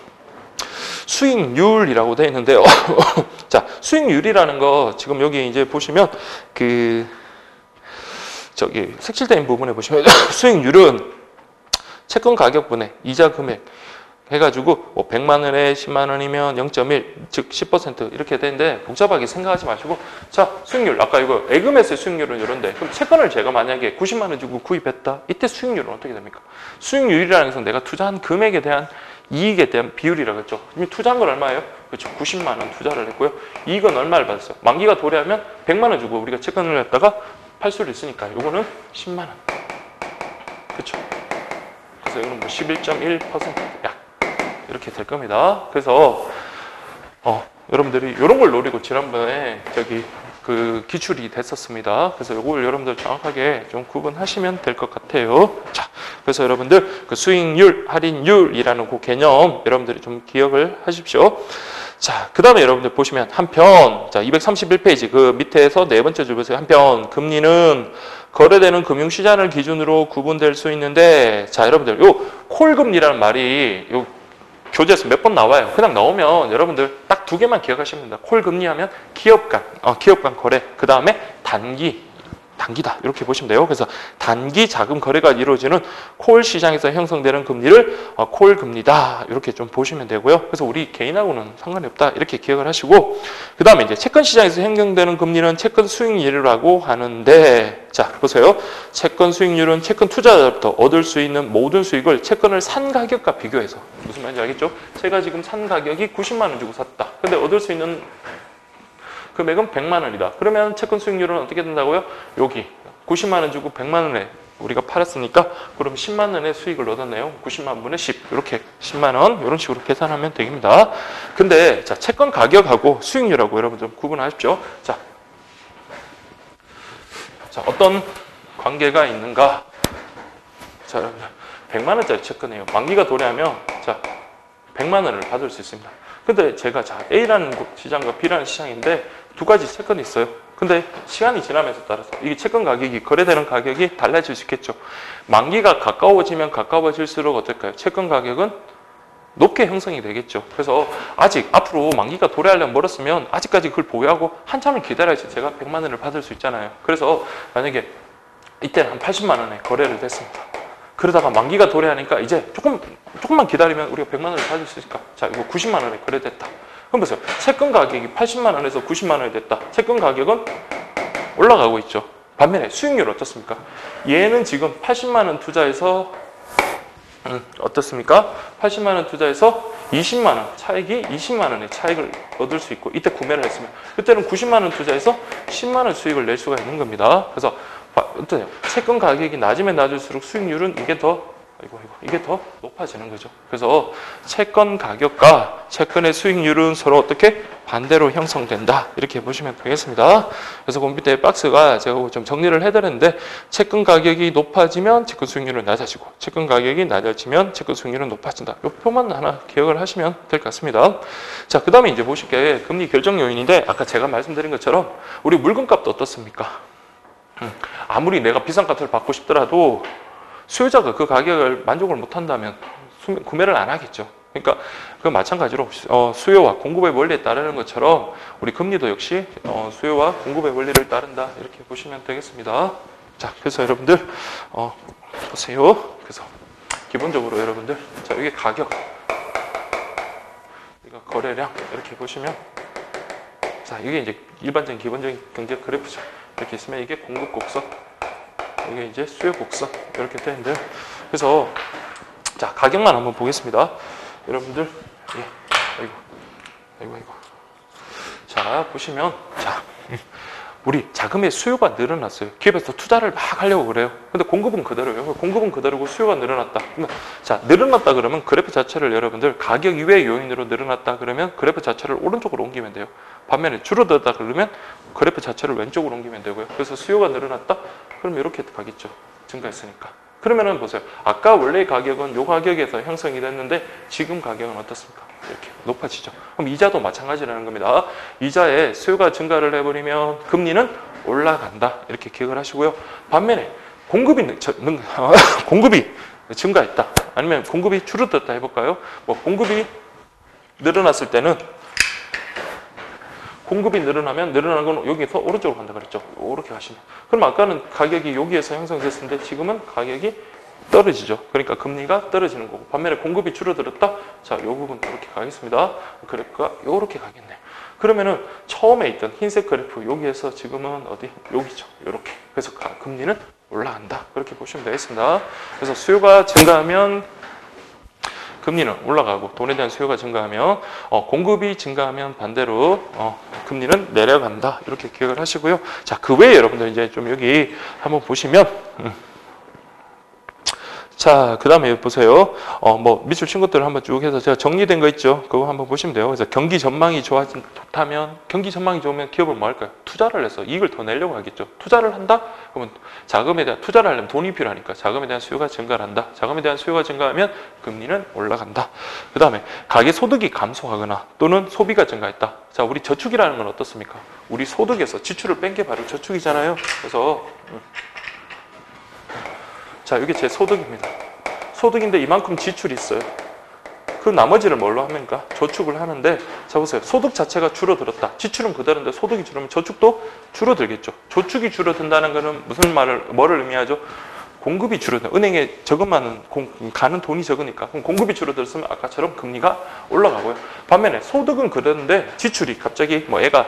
A: 수익률이라고 되어 있는데요. 자, 수익률이라는 거 지금 여기 이제 보시면 그 저기 색칠된 부분에 보시면 수익률은 채권 가격분의 이자 금액 해가지고 뭐 100만 원에 10만 원이면 0.1, 즉 10% 이렇게 되는데 복잡하게 생각하지 마시고 자, 수익률 아까 이거 예금에서의 수익률은 이런데 그럼 채권을 제가 만약에 90만 원 주고 구입했다. 이때 수익률은 어떻게 됩니까? 수익률이라는 것은 내가 투자한 금액에 대한 이익에 대한 비율이라고 했죠. 이미 투자한 건 얼마예요? 그렇죠. 90만 원 투자를 했고요. 이익은 얼마를 받았어요? 만기가 도래하면 100만 원 주고 우리가 채권을 했다가 팔 수를 있으니까 이거는 10만 원. 그렇죠. 그래서 이거는 뭐 11.1% 약 이렇게 될 겁니다. 그래서 여러분들이 이런 걸 노리고 지난번에 저기 그 기출이 됐었습니다. 그래서 이걸 여러분들 정확하게 좀 구분하시면 될 것 같아요. 자, 그래서 여러분들 그 수익률, 할인율이라는 그 개념 여러분들이 좀 기억을 하십시오. 자, 그 다음에 여러분들 보시면 한편, 자, 231페이지 그 밑에서 네 번째 줄 보세요. 한편 금리는 거래되는 금융시장을 기준으로 구분될 수 있는데, 자, 여러분들 요 콜금리라는 말이 요 교재에서 몇 번 나와요. 그냥 나오면 여러분들 딱 두 개만 기억하시면 됩니다. 콜금리 하면 기업 간 거래, 그 다음에 단기다 이렇게 보시면 돼요. 그래서 단기 자금 거래가 이루어지는 콜 시장에서 형성되는 금리를 콜 금리다 이렇게 좀 보시면 되고요. 그래서 우리 개인하고는 상관이 없다 이렇게 기억을 하시고, 그 다음에 이제 채권 시장에서 형성되는 금리는 채권 수익률이라고 하는데, 자 보세요. 채권 수익률은 채권 투자자로부터 얻을 수 있는 모든 수익을 채권을 산 가격과 비교해서, 무슨 말인지 알겠죠? 제가 지금 산 가격이 90만 원 주고 샀다. 근데 얻을 수 있는 금액은 100만 원이다. 그러면 채권 수익률은 어떻게 된다고요? 여기 90만 원 주고 100만 원에 우리가 팔았으니까 그럼 10만 원의 수익을 얻었네요. 90만 분의 10 이렇게 10만 원 이런 식으로 계산하면 됩니다. 근데 자, 채권 가격하고 수익률하고 여러분 좀 구분하십시오. 자, 어떤 관계가 있는가? 자, 여러분 100만 원짜리 채권이에요. 만기가 도래하면 자 100만 원을 받을 수 있습니다. 근데 제가 자 A라는 시장과 B라는 시장인데 두 가지 채권이 있어요. 근데 시간이 지남에 따라서 이게 채권 가격이 거래되는 가격이 달라질 수 있겠죠. 만기가 가까워지면 가까워질수록 어떨까요? 채권 가격은 높게 형성이 되겠죠. 그래서 아직 앞으로 만기가 도래하려면 멀었으면 아직까지 그걸 보유하고 한참을 기다려야지 제가 100만 원을 받을 수 있잖아요. 그래서 만약에 이때는 한 80만 원에 거래를 됐습니다. 그러다가 만기가 도래하니까 이제 조금만 기다리면 우리가 100만 원을 받을 수 있을까? 자, 이거 90만 원에 거래됐다. 그럼 보세요. 채권 가격이 80만 원에서 90만 원이 됐다. 채권 가격은 올라가고 있죠. 반면에 수익률 어떻습니까? 얘는 지금 80만 원 투자해서 어떻습니까? 80만 원 투자해서 20만 원 차익이 20만 원의 차익을 얻을 수 있고, 이때 구매를 했으면 그때는 90만 원 투자해서 10만 원 수익을 낼 수가 있는 겁니다. 그래서 어떠세요? 채권 가격이 낮으면 낮을수록 수익률은 이게 더 높아지는 거죠. 그래서 채권 가격과 채권의 수익률은 서로 어떻게 반대로 형성된다 이렇게 보시면 되겠습니다. 그래서 컴퓨터의 박스가 제가 좀 정리를 해드렸는데, 채권 가격이 높아지면 채권 수익률은 낮아지고 채권 가격이 낮아지면 채권 수익률은 높아진다. 이 표만 하나 기억을 하시면 될 것 같습니다. 자, 그 다음에 이제 보실 게 금리 결정 요인인데, 아까 제가 말씀드린 것처럼 우리 물건값도 어떻습니까? 아무리 내가 비싼 값을 받고 싶더라도 수요자가 그 가격을 만족을 못한다면 구매를 안 하겠죠. 그러니까 그 마찬가지로 수요와 공급의 원리에 따르는 것처럼 우리 금리도 역시 수요와 공급의 원리를 따른다 이렇게 보시면 되겠습니다. 자, 그래서 여러분들 보세요. 그래서 기본적으로 여러분들 자, 이게 가격, 이거 거래량 이렇게 보시면, 자, 이게 이제 일반적인 기본적인 경제 그래프죠. 이렇게 있으면 이게 공급 곡선, 이게 이제 수요 곡선 이렇게 되는데요. 그래서 자, 가격만 한번 보겠습니다. 여러분들, 아이고. 자, 보시면 자, 우리 자금의 수요가 늘어났어요. 기업에서 투자를 막 하려고 그래요. 근데 공급은 그대로예요. 공급은 그대로고 수요가 늘어났다. 자, 늘어났다 그러면 그래프 자체를 여러분들 가격 이외의 요인으로 늘어났다 그러면 그래프 자체를 오른쪽으로 옮기면 돼요. 반면에 줄어들었다 그러면 그래프 자체를 왼쪽으로 옮기면 되고요. 그래서 수요가 늘어났다? 그럼 이렇게 가겠죠. 증가했으니까. 그러면은 보세요. 아까 원래 가격은 요 가격에서 형성이 됐는데 지금 가격은 어떻습니까? 이렇게 높아지죠. 그럼 이자도 마찬가지라는 겁니다. 이자에 수요가 증가를 해버리면 금리는 올라간다. 이렇게 기억을 하시고요. 반면에 공급이 증가했다. 아니면 공급이 줄어들었다 해볼까요? 공급이 늘어났을 때는 공급이 늘어나면 늘어나는 건 여기서 오른쪽으로 간다 그랬죠. 이렇게 가시면. 그럼 아까는 가격이 여기에서 형성됐었는데 지금은 가격이 떨어지죠. 그러니까 금리가 떨어지는 거고. 반면에 공급이 줄어들었다. 자, 이 부분 이렇게 가겠습니다. 그래프가 이렇게 가겠네요. 그러면은 처음에 있던 흰색 그래프 여기에서 지금은 어디? 여기죠. 이렇게. 그래서 금리는 올라간다. 그렇게 보시면 되겠습니다. 그래서 수요가 증가하면 금리는 올라가고, 돈에 대한 수요가 증가하면 공급이 증가하면 반대로 금리는 내려간다. 이렇게 기억을 하시고요. 자, 그 외에 여러분들 이제 좀 여기 한번 보시면 자, 그 다음에 보세요. 뭐, 밑줄 친 것들을 한번 쭉 해서 제가 정리된 거 있죠? 그거 한번 보시면 돼요. 그래서 경기 전망이 좋다면, 경기 전망이 좋으면 기업은 뭐 할까요? 투자를 해서 이익을 더 내려고 하겠죠. 투자를 한다? 그러면 자금에 대한, 투자를 하려면 돈이 필요하니까 자금에 대한 수요가 증가를 한다. 자금에 대한 수요가 증가하면 금리는 올라간다. 그 다음에 가계 소득이 감소하거나 또는 소비가 증가했다. 자, 우리 저축이라는 건 어떻습니까? 우리 소득에서 지출을 뺀 게 바로 저축이잖아요. 그래서, 자, 이게 제 소득입니다. 소득인데 이만큼 지출이 있어요. 그 나머지를 뭘로 합니까? 저축을 하는데, 자, 보세요. 소득 자체가 줄어들었다. 지출은 그대로인데 소득이 줄으면 저축도 줄어들겠죠. 저축이 줄어든다는 것은 뭐를 의미하죠? 공급이 줄어든다. 은행에 저금하는, 가는 돈이 적으니까. 그럼 공급이 줄어들었으면 아까처럼 금리가 올라가고요. 반면에 소득은 그대로인데 지출이 갑자기 뭐 애가,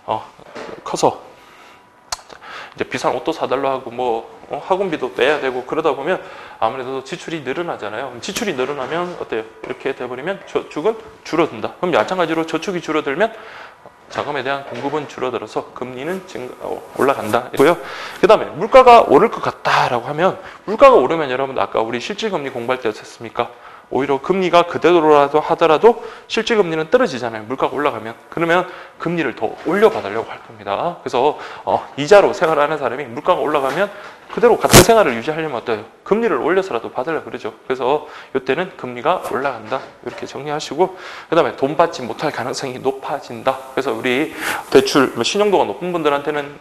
A: 커서 이제 비싼 옷도 사달라 하고 뭐 학원비도 떼야 되고 그러다 보면 아무래도 지출이 늘어나잖아요. 지출이 늘어나면 어때요? 이렇게 돼버리면 저축은 줄어든다. 그럼 마찬가지로 저축이 줄어들면 자금에 대한 공급은 줄어들어서 금리는 올라간다. 그 다음에 물가가 오를 것 같다라고 하면 물가가 오르면 여러분 아까 우리 실질금리 공부할 때 어땠습니까? 오히려 금리가 그대로라도 하더라도 실질금리는 떨어지잖아요. 물가가 올라가면. 그러면 금리를 더 올려받으려고 할 겁니다. 그래서 이자로 생활하는 사람이 물가가 올라가면 그대로 같은 생활을 유지하려면 어때요? 금리를 올려서라도 받으려고 그러죠. 그래서 이때는 금리가 올라간다. 이렇게 정리하시고 그 다음에 돈 받지 못할 가능성이 높아진다. 그래서 우리 대출, 신용도가 높은 분들한테는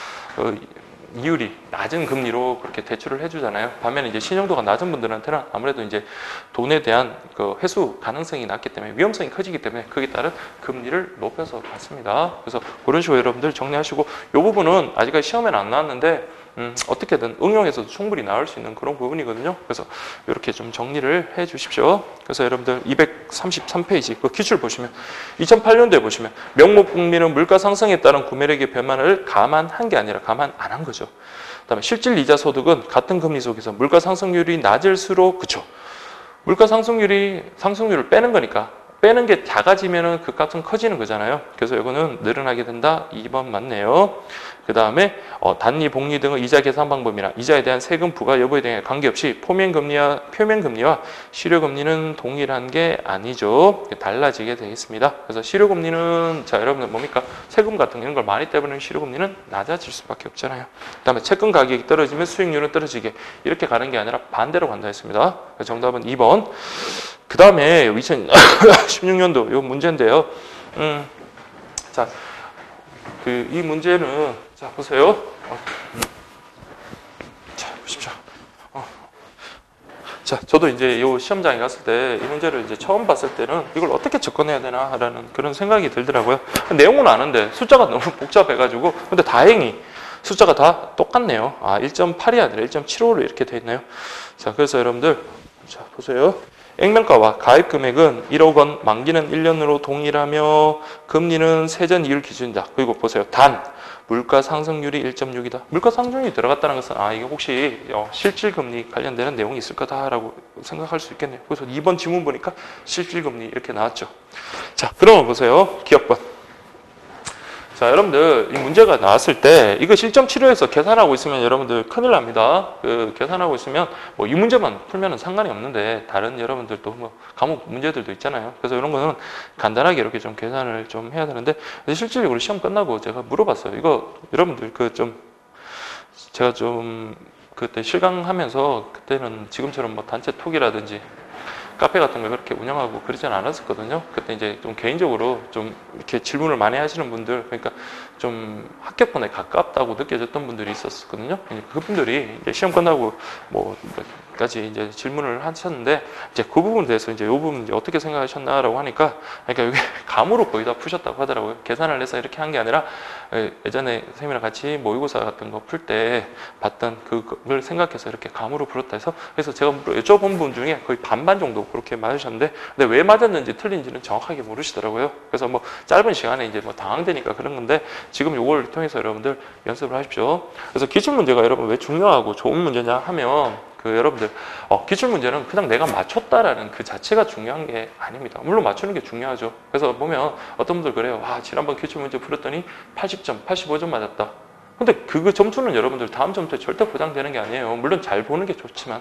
A: 이율이 낮은 금리로 그렇게 대출을 해주잖아요. 반면에 이제 신용도가 낮은 분들한테는 아무래도 이제 돈에 대한 그 회수 가능성이 낮기 때문에 위험성이 커지기 때문에 거기에 따른 금리를 높여서 받습니다. 그래서 그런 식으로 여러분들 정리하시고 이 부분은 아직까지 시험에는 안 나왔는데 어떻게든 응용해서도 충분히 나올 수 있는 그런 부분이거든요. 그래서 이렇게 좀 정리를 해 주십시오. 그래서 여러분들 233페이지 그 기출 보시면 2008년도에 보시면 명목 국민은 물가 상승에 따른 구매력의 변화를 감안한 게 아니라 감안 안 한 거죠. 그다음에 실질 이자 소득은 같은 금리 속에서 물가 상승률이 낮을수록 그쵸. 물가 상승률을 빼는 거니까 빼는 게 작아지면은 그 값은 커지는 거잖아요. 그래서 이거는 늘어나게 된다. 2번 맞네요. 그 다음에 단리, 복리 등의 이자 계산 방법이나 이자에 대한 세금 부과 여부에 대해 관계없이 표면금리와 실효금리는 동일한 게 아니죠. 달라지게 되어 있습니다. 그래서 실효금리는 자 여러분들 뭡니까? 세금 같은 이런 걸 많이 떼버리면 실효금리는 낮아질 수밖에 없잖아요. 그 다음에 채권 가격이 떨어지면 수익률은 떨어지게 이렇게 가는 게 아니라 반대로 간다 했습니다. 정답은 2번. 그 다음에 2016년도 이 문제인데요. 자, 이 문제는 자 보세요. 자 보십시오. 자, 저도 이제 이 시험장에 갔을 때 이 문제를 이제 처음 봤을 때는 이걸 어떻게 접근해야 되나라는 그런 생각이 들더라고요. 내용은 아는데 숫자가 너무 복잡해가지고 근데 다행히 숫자가 다 똑같네요. 1.8이 아니라 1.75로 이렇게 돼 있네요. 자, 그래서 여러분들 자 보세요. 액면가와 가입 금액은 1억 원, 만기는 1년으로 동일하며 금리는 세전 이율 기준이다. 그리고 보세요. 단 물가 상승률이 1.6이다. 물가 상승률이 들어갔다는 것은 이게 혹시 실질 금리 관련되는 내용이 있을 거다라고 생각할 수 있겠네요. 그래서 2번 지문 보니까 실질 금리 이렇게 나왔죠. 자, 그러면 보세요. 기억번. 자, 여러분들 이 문제가 나왔을 때 이거 실점 치료해서 계산하고 있으면 여러분들 큰일 납니다. 계산하고 있으면 뭐 이 문제만 풀면은 상관이 없는데 다른 여러분들도 뭐 과목 문제들도 있잖아요. 그래서 이런 거는 간단하게 이렇게 좀 계산을 좀 해야 되는데 실질적으로 시험 끝나고 제가 물어봤어요. 이거 여러분들 제가 좀 그때 실강하면서 그때는 지금처럼 뭐 단체 톡이라든지 카페 같은 걸 그렇게 운영하고 그러지는 않았었거든요. 그때 이제 좀 개인적으로 좀 이렇게 질문을 많이 하시는 분들, 그러니까 좀 합격권에 가깝다고 느껴졌던 분들이 있었거든요. 그분들이 이제 시험 끝나고 까지 이제 질문을 하셨는데 이제 그 부분에 대해서 이제 이 부분 이제 어떻게 생각하셨나라고 하니까 그러니까 이게 감으로 거의 다 푸셨다고 하더라고요. 계산을 해서 이렇게 한 게 아니라 예전에 선생님이랑 같이 모의고사 같은 거 풀 때 봤던 그걸 생각해서 이렇게 감으로 풀었다 해서 그래서 제가 여쭤본 분 중에 거의 반반 정도 그렇게 맞으셨는데 근데 왜 맞았는지 틀린지는 정확하게 모르시더라고요. 그래서 뭐 짧은 시간에 이제 뭐 당황되니까 그런 건데 지금 요걸 통해서 여러분들 연습을 하십시오. 그래서 기출 문제가 여러분 왜 중요하고 좋은 문제냐 하면 여러분들 기출 문제는 그냥 내가 맞췄다라는 그 자체가 중요한 게 아닙니다. 물론 맞추는 게 중요하죠. 그래서 보면 어떤 분들 그래요. 지난번 기출 문제 풀었더니 80점, 85점 맞았다. 근데 그 점수는 여러분들 다음 점수에 절대 보장되는 게 아니에요. 물론 잘 보는 게 좋지만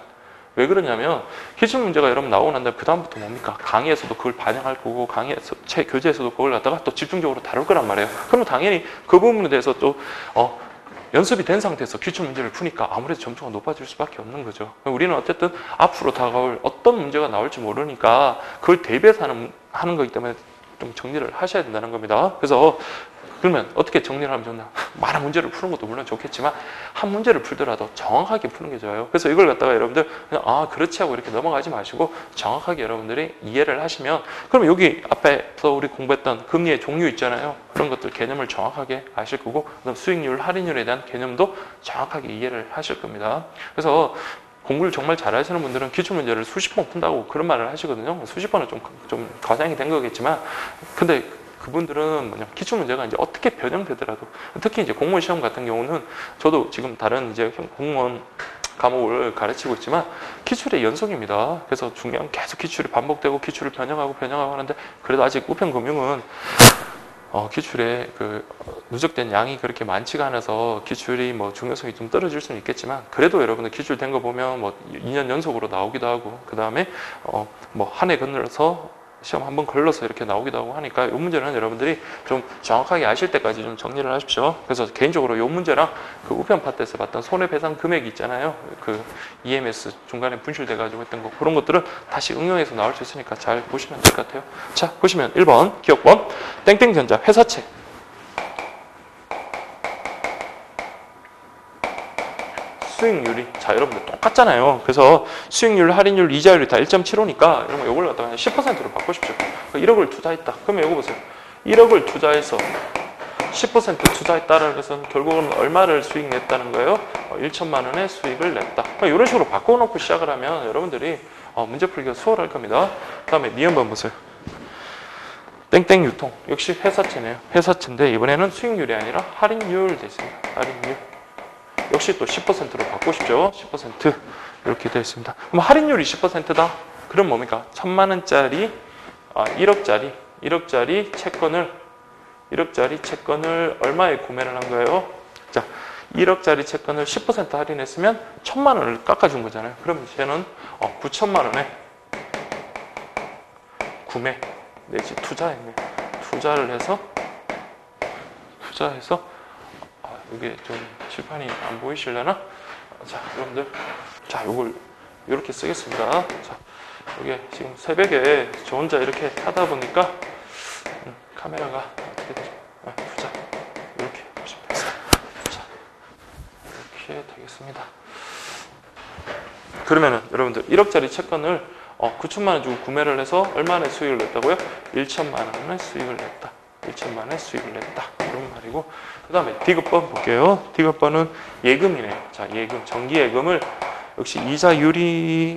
A: 왜 그러냐면 기출 문제가 여러분 나오고 난 다음에 그 다음부터 뭡니까? 강의에서도 그걸 반영할 거고 강의에서 교재에서도 그걸 갖다가 또 집중적으로 다룰 거란 말이에요. 그러면 당연히 그 부분에 대해서 또 연습이 된 상태에서 기출 문제를 푸니까 아무래도 점수가 높아질 수밖에 없는 거죠. 우리는 어쨌든 앞으로 다가올 어떤 문제가 나올지 모르니까 그걸 대비해서 하는 거기 때문에 좀 정리를 하셔야 된다는 겁니다. 그래서 그러면 어떻게 정리를 하면 좋나? 많은 문제를 푸는 것도 물론 좋겠지만 한 문제를 풀더라도 정확하게 푸는 게 좋아요. 그래서 이걸 갖다가 여러분들 그냥 그렇지 하고 이렇게 넘어가지 마시고 정확하게 여러분들이 이해를 하시면 그럼 여기 앞에서 우리 공부했던 금리의 종류 있잖아요. 그런 것들 개념을 정확하게 아실 거고 그다음 수익률, 할인율에 대한 개념도 정확하게 이해를 하실 겁니다. 그래서 공부를 정말 잘하시는 분들은 기출문제를 수십 번 푼다고 그런 말을 하시거든요. 수십 번은 좀 과장이 된 거겠지만 근데 그분들은 뭐냐 기출 문제가 이제 어떻게 변형되더라도 특히 이제 공무원 시험 같은 경우는 저도 지금 다른 이제 공무원 과목을 가르치고 있지만 기출의 연속입니다. 그래서 중요한 계속 기출이 반복되고 기출을 변형하고 하는데 그래도 아직 우편금융은 기출의 그 누적된 양이 그렇게 많지가 않아서 기출이 뭐 중요성이 좀 떨어질 수는 있겠지만 그래도 여러분들 기출 된 거 보면 뭐 2년 연속으로 나오기도 하고 그 다음에 뭐 한 해 건너서 시험 한번 걸러서 이렇게 나오기도 하고 하니까 이 문제는 여러분들이 좀 정확하게 아실 때까지 좀 정리를 하십시오. 그래서 개인적으로 이 문제랑 그 우편 파트에서 봤던 손해배상 금액이 있잖아요. 그 EMS 중간에 분실돼가지고 했던 거 그런 것들은 다시 응용해서 나올 수 있으니까 잘 보시면 될 것 같아요. 자, 보시면 1번 기억번 땡땡전자 회사채 수익률이 자 여러분들 똑같잖아요. 그래서 수익률, 할인율, 이자율이 다 1.75니까 여러분 이걸 갖다가 10%로 바꾸십시오. 1억을 투자했다. 그러면 이거 보세요. 1억을 투자해서 10% 투자했다라는 것은 결국은 얼마를 수익 냈다는 거예요? 1천만 원의 수익을 냈다. 이런 식으로 바꿔놓고 시작을 하면 여러분들이 문제 풀기가 수월할 겁니다. 그 다음에 니은번 보세요. 땡땡 유통 역시 회사채네요. 회사채인데 이번에는 수익률이 아니라 할인율 되어 있습니다. 할인율 역시 또 10%로 바꾸십시오. 10% 이렇게 되어 있습니다. 그럼 할인율이 10%다? 그럼 뭡니까? 1,000만 원짜리 1억짜리 채권을 얼마에 구매를 한 거예요? 자, 1억짜리 채권을 10% 할인했으면 1,000만 원을 깎아준 거잖아요. 그럼 이제는 9천만 원에 구매 내지 투자했네. 투자해서 이게 좀 칠판이 안 보이시려나? 자, 여러분들. 자, 요걸 이렇게 쓰겠습니다. 자, 이게 지금 새벽에 저 혼자 이렇게 하다 보니까 카메라가 어떻게 되죠? 투자. 이렇게 보시면 되겠습니다. 자, 이렇게 되겠습니다. 그러면은 여러분들 1억짜리 채권을 9천만 원 주고 구매를 해서 얼마나 수익을 냈다고요? 1천만 원의 수익을 냈다. 1천만 원의 수익을 냈다. 이런 말이고 그 다음에 디귿번 볼게요. 디귿번은 예금이네요. 자, 예금, 정기예금을 역시 이자율이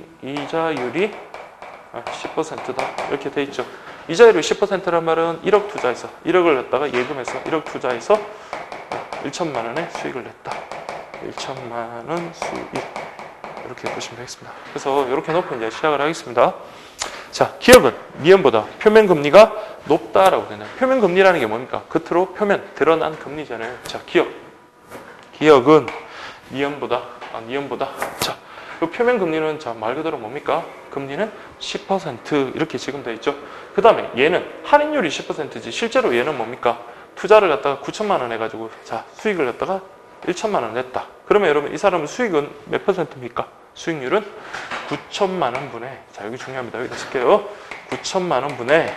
A: 10%다. 이렇게 돼 있죠. 이자율이 10%란 말은 1억 투자해서 1억을 갖다가 예금해서 1억 투자해서 1천만 원의 수익을 냈다. 1천만 원 수익. 이렇게 보시면 되겠습니다. 그래서 이렇게 놓고 이제 시작을 하겠습니다. 자, 기억은 니은보다 표면 금리가 높다라고 되나요? 표면 금리라는 게 뭡니까? 겉으로 표면 드러난 금리잖아요. 자, 기억은 니은보다 자, 이 표면 금리는 자, 말 그대로 뭡니까? 금리는 10% 이렇게 지금 돼 있죠. 그 다음에 얘는 할인율이 10%지 실제로 얘는 뭡니까? 투자를 갖다가 9천만 원 해가지고 자, 수익을 갖다가 1천만 원 냈다. 그러면 여러분 이 사람은 수익은 몇 %입니까? 수익률은 9천만 원 분의 자, 여기 중요합니다. 여기다 쓸게요. 9천만 원 분의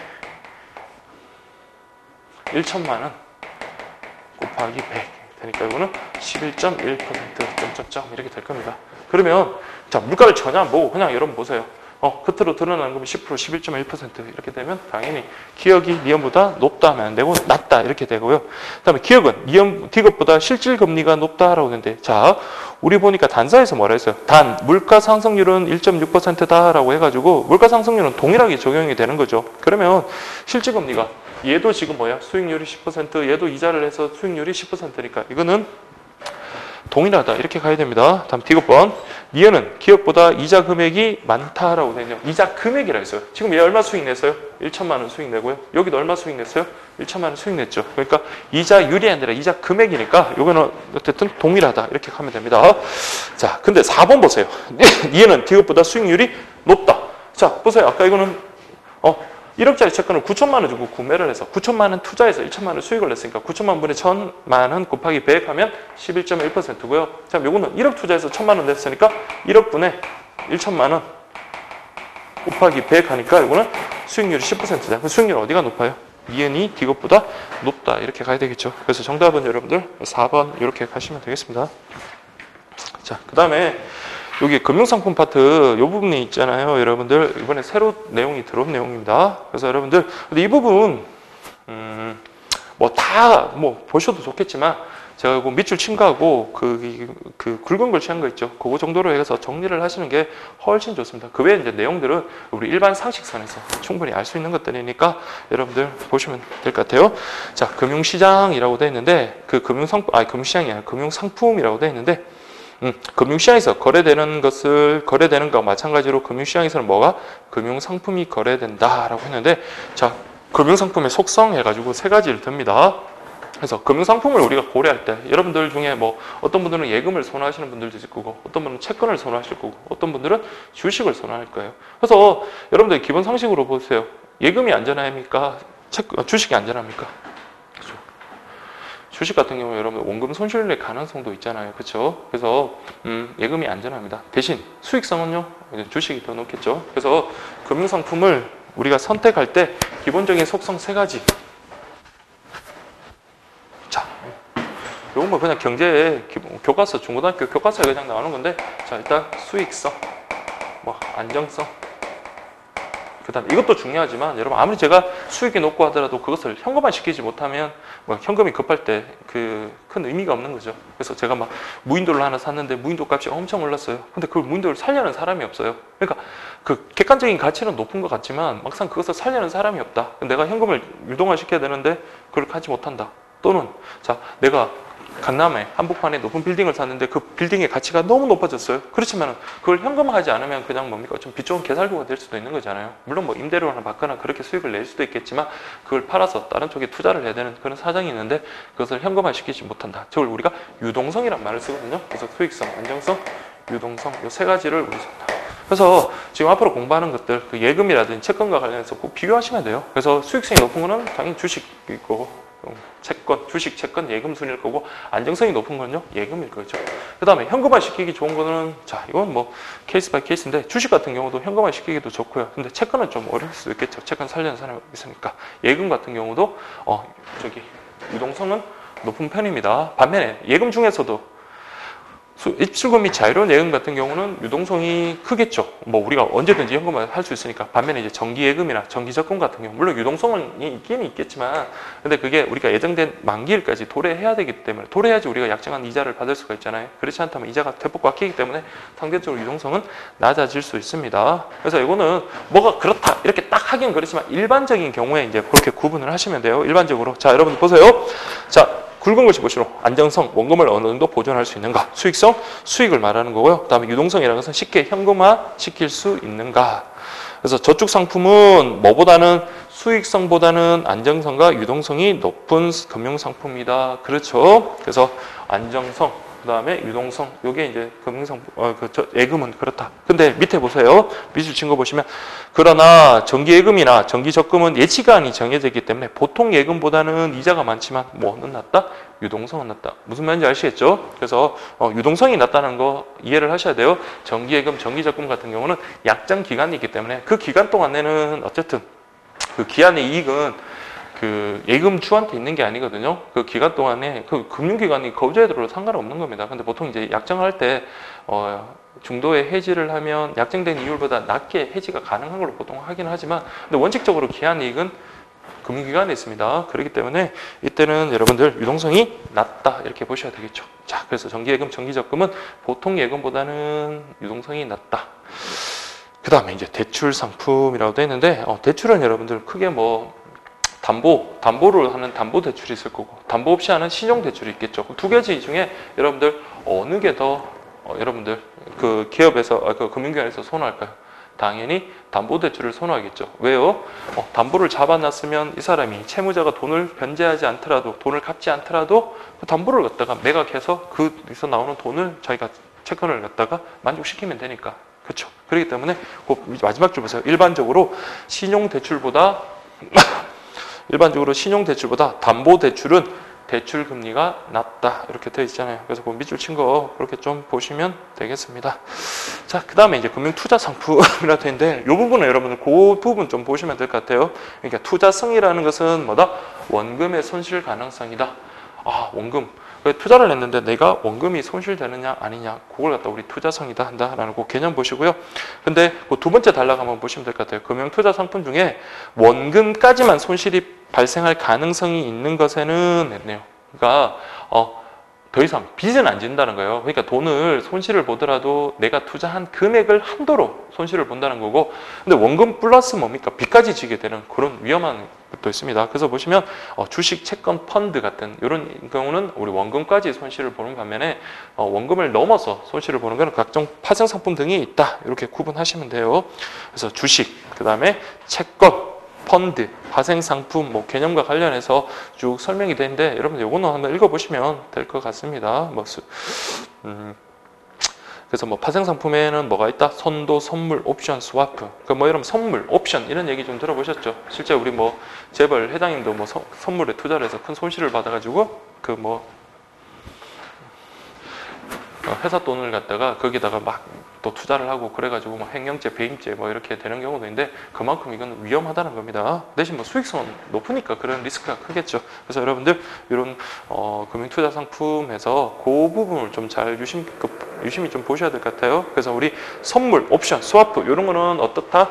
A: 1천만 원 곱하기 100 되니까 이거는 11.1% 점점점 이렇게 될 겁니다. 그러면 자, 물가를 전혀 안 보고 그냥 여러분 보세요. 겉으로 드러나는 거면 10%, 11.1% 이렇게 되면 당연히 기억이 니은보다 높다 하면 안 되고 낮다 이렇게 되고요. 그 다음에 기억은 디귿보다 실질 금리가 높다라고 하는데 자, 우리 보니까 단사에서 뭐라 했어요? 물가 상승률은 1.6%다라고 해가지고 물가 상승률은 동일하게 적용이 되는 거죠. 그러면 실질 금리가 얘도 지금 수익률이 10%, 얘도 이자를 해서 수익률이 10%니까 이거는 동일하다 이렇게 가야 됩니다. 다음 디귿번 니은은 기업보다 이자 금액이 많다라고 되어 있네요. 이자 금액이라 했어요. 지금 얘 얼마 수익 냈어요? 1천만 원 수익 내고요. 여기도 얼마 수익 냈어요? 1천만 원 수익 냈죠. 그러니까 이자율이 아니라 이자 금액이니까 이거는 어쨌든 동일하다 이렇게 하면 됩니다. 자, 근데 4번 보세요. 니은은 기업보다 수익률이 높다. 자, 보세요. 아까 이거는 1억짜리 채권을 9천만 원 주고 구매를 해서 9천만 원 투자해서 1천만 원 수익을 냈으니까 9천만 분의 1천만 원 곱하기 100하면 11.1%고요. 자, 요거는 1억 투자해서 1천만 원 냈으니까 1억 분의 1천만 원 곱하기 100 하니까 이거는 수익률이 10%다. 그 수익률 어디가 높아요? 이은이 D것보다 높다. 이렇게 가야 되겠죠. 그래서 정답은 여러분들 4번 이렇게 가시면 되겠습니다. 자, 그 다음에 여기 금융상품 파트 이 부분이 있잖아요. 여러분들 이번에 새로 내용이 들어온 내용입니다. 그래서 여러분들 근데 이 부분 뭐 다 보셔도 좋겠지만 제가 그 밑줄 친 거하고 그 굵은 걸 친 거 있죠. 그거 정도로 해서 정리를 하시는 게 훨씬 좋습니다. 그 외에 이제 내용들은 우리 일반 상식선에서 충분히 알 수 있는 것들이니까 여러분들 보시면 될 것 같아요. 자, 금융시장이라고 되어 있는데 그 금융시장이 아니라 금융상품이라고 되어 있는데 금융시장에서 거래되는 것과 마찬가지로 금융시장에서는 뭐가? 금융상품이 거래된다라고 했는데, 자, 금융상품의 속성 해가지고 세 가지를 듭니다. 그래서 금융상품을 우리가 고려할 때, 여러분들 중에 어떤 분들은 예금을 선호하시는 분들도 있을 거고, 어떤 분은 채권을 선호하실 거고, 어떤 분들은 주식을 선호할 거예요. 그래서 여러분들 기본 상식으로 보세요. 예금이 안전합니까? 주식이 안전합니까? 주식 같은 경우에 여러분 원금 손실의 가능성도 있잖아요. 그렇죠? 그래서 예금이 안전합니다. 대신 수익성은요. 주식이 더 높겠죠. 그래서 금융상품을 우리가 선택할 때 기본적인 속성 세 가지. 자, 이건 뭐 그냥 경제 교과서, 중고등학교 교과서에 그냥 나오는 건데, 자, 일단 수익성, 안정성, 그 다음에 이것도 중요하지만 여러분 아무리 제가 수익이 높고 하더라도 그것을 현금화 시키지 못하면 현금이 급할 때 큰 의미가 없는 거죠. 그래서 제가 무인도를 하나 샀는데 무인도 값이 엄청 올랐어요. 근데 그걸 무인도를 살려는 사람이 없어요. 그러니까 그 객관적인 가치는 높은 것 같지만 막상 그것을 살려는 사람이 없다. 내가 현금을 유동화 시켜야 되는데 그걸 하지 못한다. 또는 자, 내가 강남에 한복판에 높은 빌딩을 샀는데 그 빌딩의 가치가 너무 높아졌어요. 그렇지만 그걸 현금화하지 않으면 그냥 좀 빚 좋은 개살구가 될 수도 있는 거잖아요. 물론 임대료를 하나 받거나 그렇게 수익을 낼 수도 있겠지만 그걸 팔아서 다른 쪽에 투자를 해야 되는 그런 사정이 있는데 그것을 현금화 시키지 못한다. 저걸 우리가 유동성이란 말을 쓰거든요. 그래서 수익성, 안정성, 유동성 이 세 가지를 우리 씁니다. 그래서 지금 앞으로 공부하는 것들 그 예금이라든지 채권과 관련해서 꼭 비교하시면 돼요. 그래서 수익성이 높은 거는 당연히 주식이고 채권, 주식, 채권, 예금 순일 거고 안정성이 높은 건요 예금일 거죠. 그 다음에 현금화 시키기 좋은 거는 자 이건 케이스 바이 케이스인데 주식 같은 경우도 현금화 시키기도 좋고요. 근데 채권은 좀 어려울 수 있겠죠. 채권 살려는 사람이 있으니까. 예금 같은 경우도 유동성은 높은 편입니다. 반면에 예금 중에서도 입출금 및 자유로운 예금 같은 경우는 유동성이 크겠죠. 우리가 언제든지 현금화 할 수 있으니까. 반면에 이제 정기예금이나 정기적금 같은 경우 물론 유동성은 있긴 있겠지만 근데 그게 우리가 예정된 만기일까지 도래해야 되기 때문에 도래해야지 우리가 약정한 이자를 받을 수가 있잖아요. 그렇지 않다면 이자가 대폭 깎이기 때문에 상대적으로 유동성은 낮아질 수 있습니다. 그래서 이거는 뭐가 그렇다 이렇게 딱 하긴 그렇지만 일반적인 경우에 이제 그렇게 구분을 하시면 돼요. 일반적으로. 자, 여러분들 보세요. 자, 굵은 것이 보시로 안정성, 원금을 어느 정도 보존할 수 있는가, 수익성, 수익을 말하는 거고요. 그 다음에 유동성이라는 것은 쉽게 현금화 시킬 수 있는가. 그래서 저축 상품은 뭐보다는 수익성보다는 안정성과 유동성이 높은 금융상품이다. 그렇죠. 그래서 안정성, 그 다음에 유동성, 요게 이제 금융상품, 예금은 그렇다. 근데 밑에 보세요. 밑줄 친 거 보시면, 그러나 정기예금이나 정기적금은 예치간이 정해져 있기 때문에 보통 예금보다는 이자가 많지만 뭐는 낮다? 유동성은 낮다. 무슨 말인지 아시겠죠? 그래서 유동성이 낮다는 거 이해를 하셔야 돼요. 정기예금, 정기적금 같은 경우는 약정 기간이 있기 때문에 그 기간 동안에는 어쨌든 그 기한의 이익은 그 예금주한테 있는 게 아니거든요. 그 기간 동안에 그 금융기관이 거부자에 들어도 상관없는 겁니다. 근데 보통 이제 약정할 때 중도에 해지를 하면 약정된 이율보다 낮게 해지가 가능한 걸로 보통 하긴 하지만 근데 원칙적으로 기한 이익은 금융기관에 있습니다. 그렇기 때문에 이때는 여러분들 유동성이 낮다 이렇게 보셔야 되겠죠. 자, 그래서 정기예금, 정기적금은 보통 예금보다는 유동성이 낮다. 그 다음에 이제 대출 상품이라고 되어 있는데 대출은 여러분들 크게 담보를 하는 담보 대출이 있을 거고 담보 없이 하는 신용 대출이 있겠죠. 두 가지 중에 여러분들 어느 게 더 여러분들 그 기업에서 그 금융기관에서 선호할까요? 당연히 담보대출을 선호하겠죠. 왜요? 담보를 잡아놨으면 이 사람이 채무자가 돈을 변제하지 않더라도, 돈을 갚지 않더라도 그 담보를 갖다가 매각해서 그에서 나오는 돈을 자기가 채권을 갖다가 만족시키면 되니까. 그렇죠. 그렇기 때문에 그 마지막 줄 보세요. 일반적으로 신용대출보다 담보대출은 대출 금리가 낮다 이렇게 되어 있잖아요. 그래서 그 밑줄 친 거 그렇게 좀 보시면 되겠습니다. 자, 그 다음에 이제 금융투자상품이라 되어 있는데 이 부분은 여러분들 그 부분 좀 보시면 될 것 같아요. 그러니까 투자성이라는 것은 뭐다? 원금의 손실 가능성이다. 아, 원금. 투자를 했는데 내가 원금이 손실되느냐 아니냐 그걸 갖다 우리 투자성이다 한다라는 그 개념 보시고요. 근데 그 두 번째 단락 한번 보시면 될 것 같아요. 금융투자 상품 중에 원금까지만 손실이 발생할 가능성이 있는 것에는 했네요. 그러니까 더 이상 빚은 안 진다는 거예요. 그러니까 돈을 손실을 보더라도 내가 투자한 금액을 한도로 손실을 본다는 거고, 근데 원금 플러스 뭡니까? 빚까지 지게 되는 그런 위험한 것도 있습니다. 그래서 보시면 주식, 채권, 펀드 같은 이런 경우는 우리 원금까지 손실을 보는 반면에 원금을 넘어서 손실을 보는 것은 각종 파생 상품 등이 있다. 이렇게 구분하시면 돼요. 그래서 주식, 그 다음에 채권, 펀드, 파생상품 뭐 개념과 관련해서 쭉 설명이 되는데 여러분들 이거는 한번 읽어보시면 될 것 같습니다. 그래서 뭐 파생상품에는 뭐가 있다? 선도, 선물, 옵션, 스와프. 그 뭐 이런 선물, 옵션 이런 얘기 좀 들어보셨죠? 실제 우리 뭐 재벌 회장님도 뭐 선물에 투자를 해서 큰 손실을 받아가지고 그 뭐 회사 돈을 갖다가 거기다가 막 또 투자를 하고 그래가지고 뭐 횡령죄, 배임죄 뭐 이렇게 되는 경우도 있는데 그만큼 이건 위험하다는 겁니다. 대신 뭐 수익성은 높으니까 그런 리스크가 크겠죠. 그래서 여러분들 이런 금융투자 상품에서 그 부분을 좀 잘 유심히 좀 보셔야 될 것 같아요. 그래서 우리 선물, 옵션, 스와프 이런 거는 어떻다?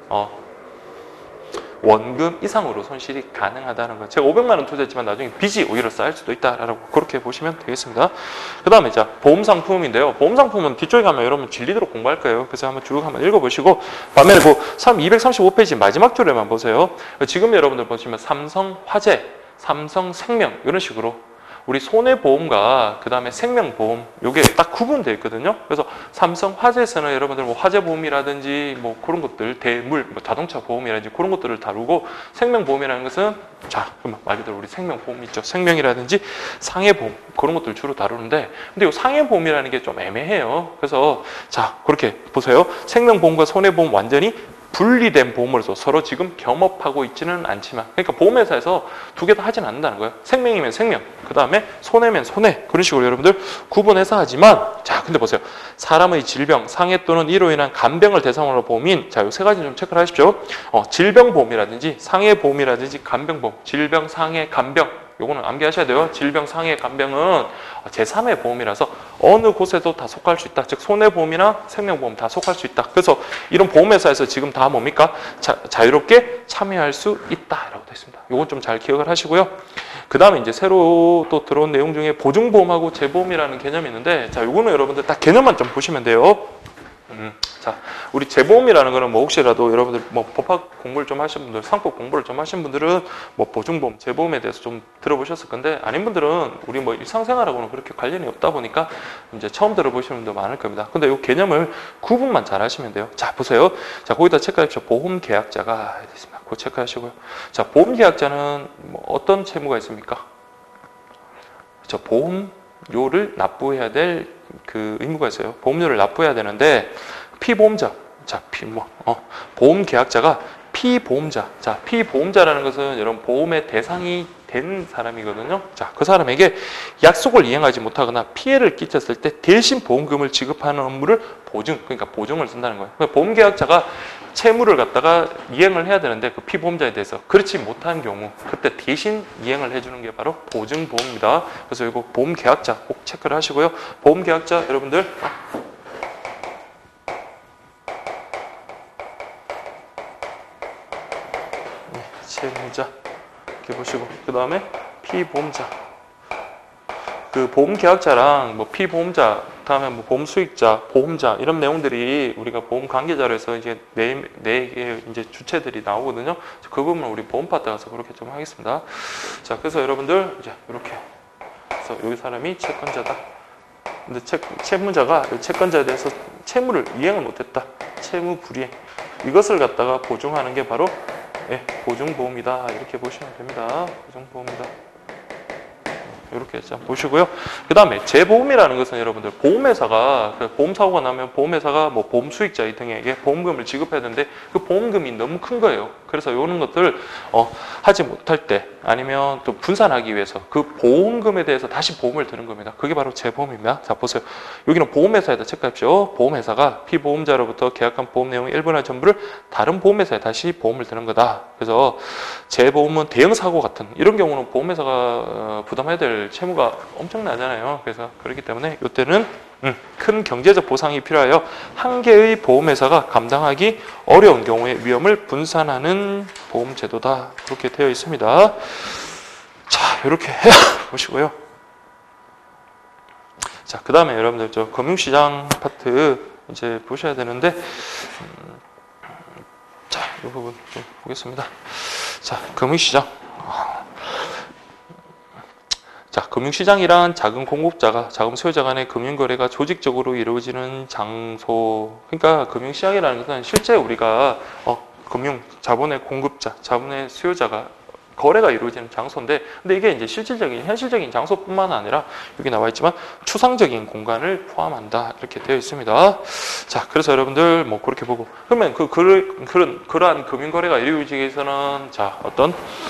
A: 원금 이상으로 손실이 가능하다는 거. 제가 500만 원 투자했지만 나중에 빚이 오히려 쌓일 수도 있다라고 그렇게 보시면 되겠습니다. 그 다음에 자 보험 상품인데요. 보험 상품은 뒤쪽에 가면 여러분 진리도록 공부할 거예요. 그래서 한번 읽어보시고 반면에 235페이지 마지막 줄에만 보세요. 지금 여러분들 보시면 삼성화재, 삼성생명 이런 식으로 우리 손해보험과 그 다음에 생명보험 요게 딱 구분되어 있거든요. 그래서 삼성화재에서는 여러분들 뭐 화재보험이라든지 뭐 그런 것들, 대물, 뭐 자동차 보험이라든지 그런 것들을 다루고, 생명보험이라는 것은 자 그러면 말 그대로 우리 생명보험 있죠. 생명이라든지 상해보험 그런 것들 주로 다루는데, 근데 이 상해보험이라는 게 좀 애매해요. 그래서 자 그렇게 보세요. 생명보험과 손해보험 완전히 분리된 보험으로서 서로 지금 겸업하고 있지는 않지만, 그러니까 보험회사에서 두 개 다 하진 않는다는 거예요. 생명이면 생명, 그 다음에 손해면 손해, 그런 식으로 여러분들 구분해서 하지만, 자 근데 보세요. 사람의 질병, 상해 또는 이로 인한 간병을 대상으로 보험인, 자 요 세 가지 좀 체크를 하십시오. 질병보험이라든지 상해보험이라든지 간병보험, 질병, 상해, 간병 요거는 암기하셔야 돼요. 질병, 상해, 간병은 제3의 보험이라서 어느 곳에도 다 속할 수 있다. 즉 손해보험이나 생명보험 다 속할 수 있다. 그래서 이런 보험회사에서 지금 다 뭡니까? 자유롭게 참여할 수 있다라고 되어 있습니다. 요건 좀 잘 기억을 하시고요. 그 다음에 이제 새로 또 들어온 내용 중에 보증보험하고 재보험이라는 개념이 있는데, 자 요거는 여러분들 딱 개념만 좀 보시면 돼요. 자, 우리 재보험이라는 거는 뭐 혹시라도 여러분들 뭐 법학 공부를 좀 하신 분들, 상법 공부를 좀 하신 분들은 뭐 보증보험, 재보험에 대해서 좀 들어보셨을 건데, 아닌 분들은 우리 뭐 일상생활하고는 그렇게 관련이 없다 보니까 이제 처음 들어보시는 분도 많을 겁니다. 근데 이 개념을 구분만 잘 하시면 돼요. 자, 보세요. 자, 거기다 체크하십시오. 보험계약자가 있습니다. 그거 체크하시고요. 자, 보험계약자는 뭐 어떤 채무가 있습니까? 저 보험료를 납부해야 될 그 의무가 있어요. 보험료를 납부해야 되는데, 피보험자, 자, 보험 계약자가 피보험자. 자, 피보험자라는 것은 여러분 보험의 대상이 된 사람이거든요. 자, 그 사람에게 약속을 이행하지 못하거나 피해를 끼쳤을 때 대신 보험금을 지급하는 업무를 보증, 그러니까 보증을 쓴다는 거예요. 그러니까 보험 계약자가 채무를 갖다가 이행을 해야 되는데 그 피보험자에 대해서 그렇지 못한 경우 그때 대신 이행을 해주는 게 바로 보증보험입니다. 그래서 이거 보험 계약자 꼭 체크를 하시고요. 보험 계약자 여러분들 채무자 이렇게 보시고, 그 다음에 피보험자, 그 보험 계약자랑 뭐 피보험자, 다음에 뭐 보험 수익자, 보험자 이런 내용들이 우리가 보험 관계자로서 이제 네 개의 이제 주체들이 나오거든요. 그 부분은 우리 보험 파트 가서 그렇게 좀 하겠습니다. 자, 그래서 여러분들 이제 이렇게, 그래서 여기 사람이 채권자다. 근데 채무자가 채권자에 대해서 채무를 이행을 못했다. 채무 불이행. 이것을 갖다가 보증하는 게 바로 보증보험이다. 이렇게 보시면 됩니다. 보증보험이다. 이렇게 보시고요. 그 다음에 재보험이라는 것은 여러분들 보험회사가 보험사고가 나면 보험회사가 뭐 보험수익자 등에게 보험금을 지급해야 되는데 그 보험금이 너무 큰 거예요. 그래서 이런 것들 하지 못할 때 아니면 또 분산하기 위해서 그 보험금에 대해서 다시 보험을 드는 겁니다. 그게 바로 재보험입니다. 자 보세요. 여기는 보험회사에다 체크합시오. 보험회사가 피보험자로부터 계약한 보험 내용의 일부나 전부를 다른 보험회사에 다시 보험을 드는 거다. 그래서 재보험은 대형사고 같은 이런 경우는 보험회사가 부담해야 될 채무가 엄청나잖아요. 그래서 그렇기 때문에 이때는 큰 경제적 보상이 필요하여 한 개의 보험회사가 감당하기 어려운 경우에 위험을 분산하는 보험제도다. 그렇게 되어 있습니다. 자, 이렇게 보시고요. 자, 그 다음에 여러분들 저 금융시장 파트 이제 보셔야 되는데, 자, 이 부분 좀 보겠습니다. 자, 금융시장. 자, 금융시장이란 작은 공급자가 자금 수요자 간의 금융거래가 조직적으로 이루어지는 장소. 그러니까 금융시장이라는 것은 실제 우리가 금융 자본의 공급자, 자본의 수요자가 거래가 이루어지는 장소인데, 근데 이게 이제 실질적인 현실적인 장소뿐만 아니라 여기 나와 있지만 추상적인 공간을 포함한다. 이렇게 되어 있습니다. 자, 그래서 여러분들 뭐 그렇게 보고 그러면 그러한 금융거래가 이루어지기 위해서는 자 어떤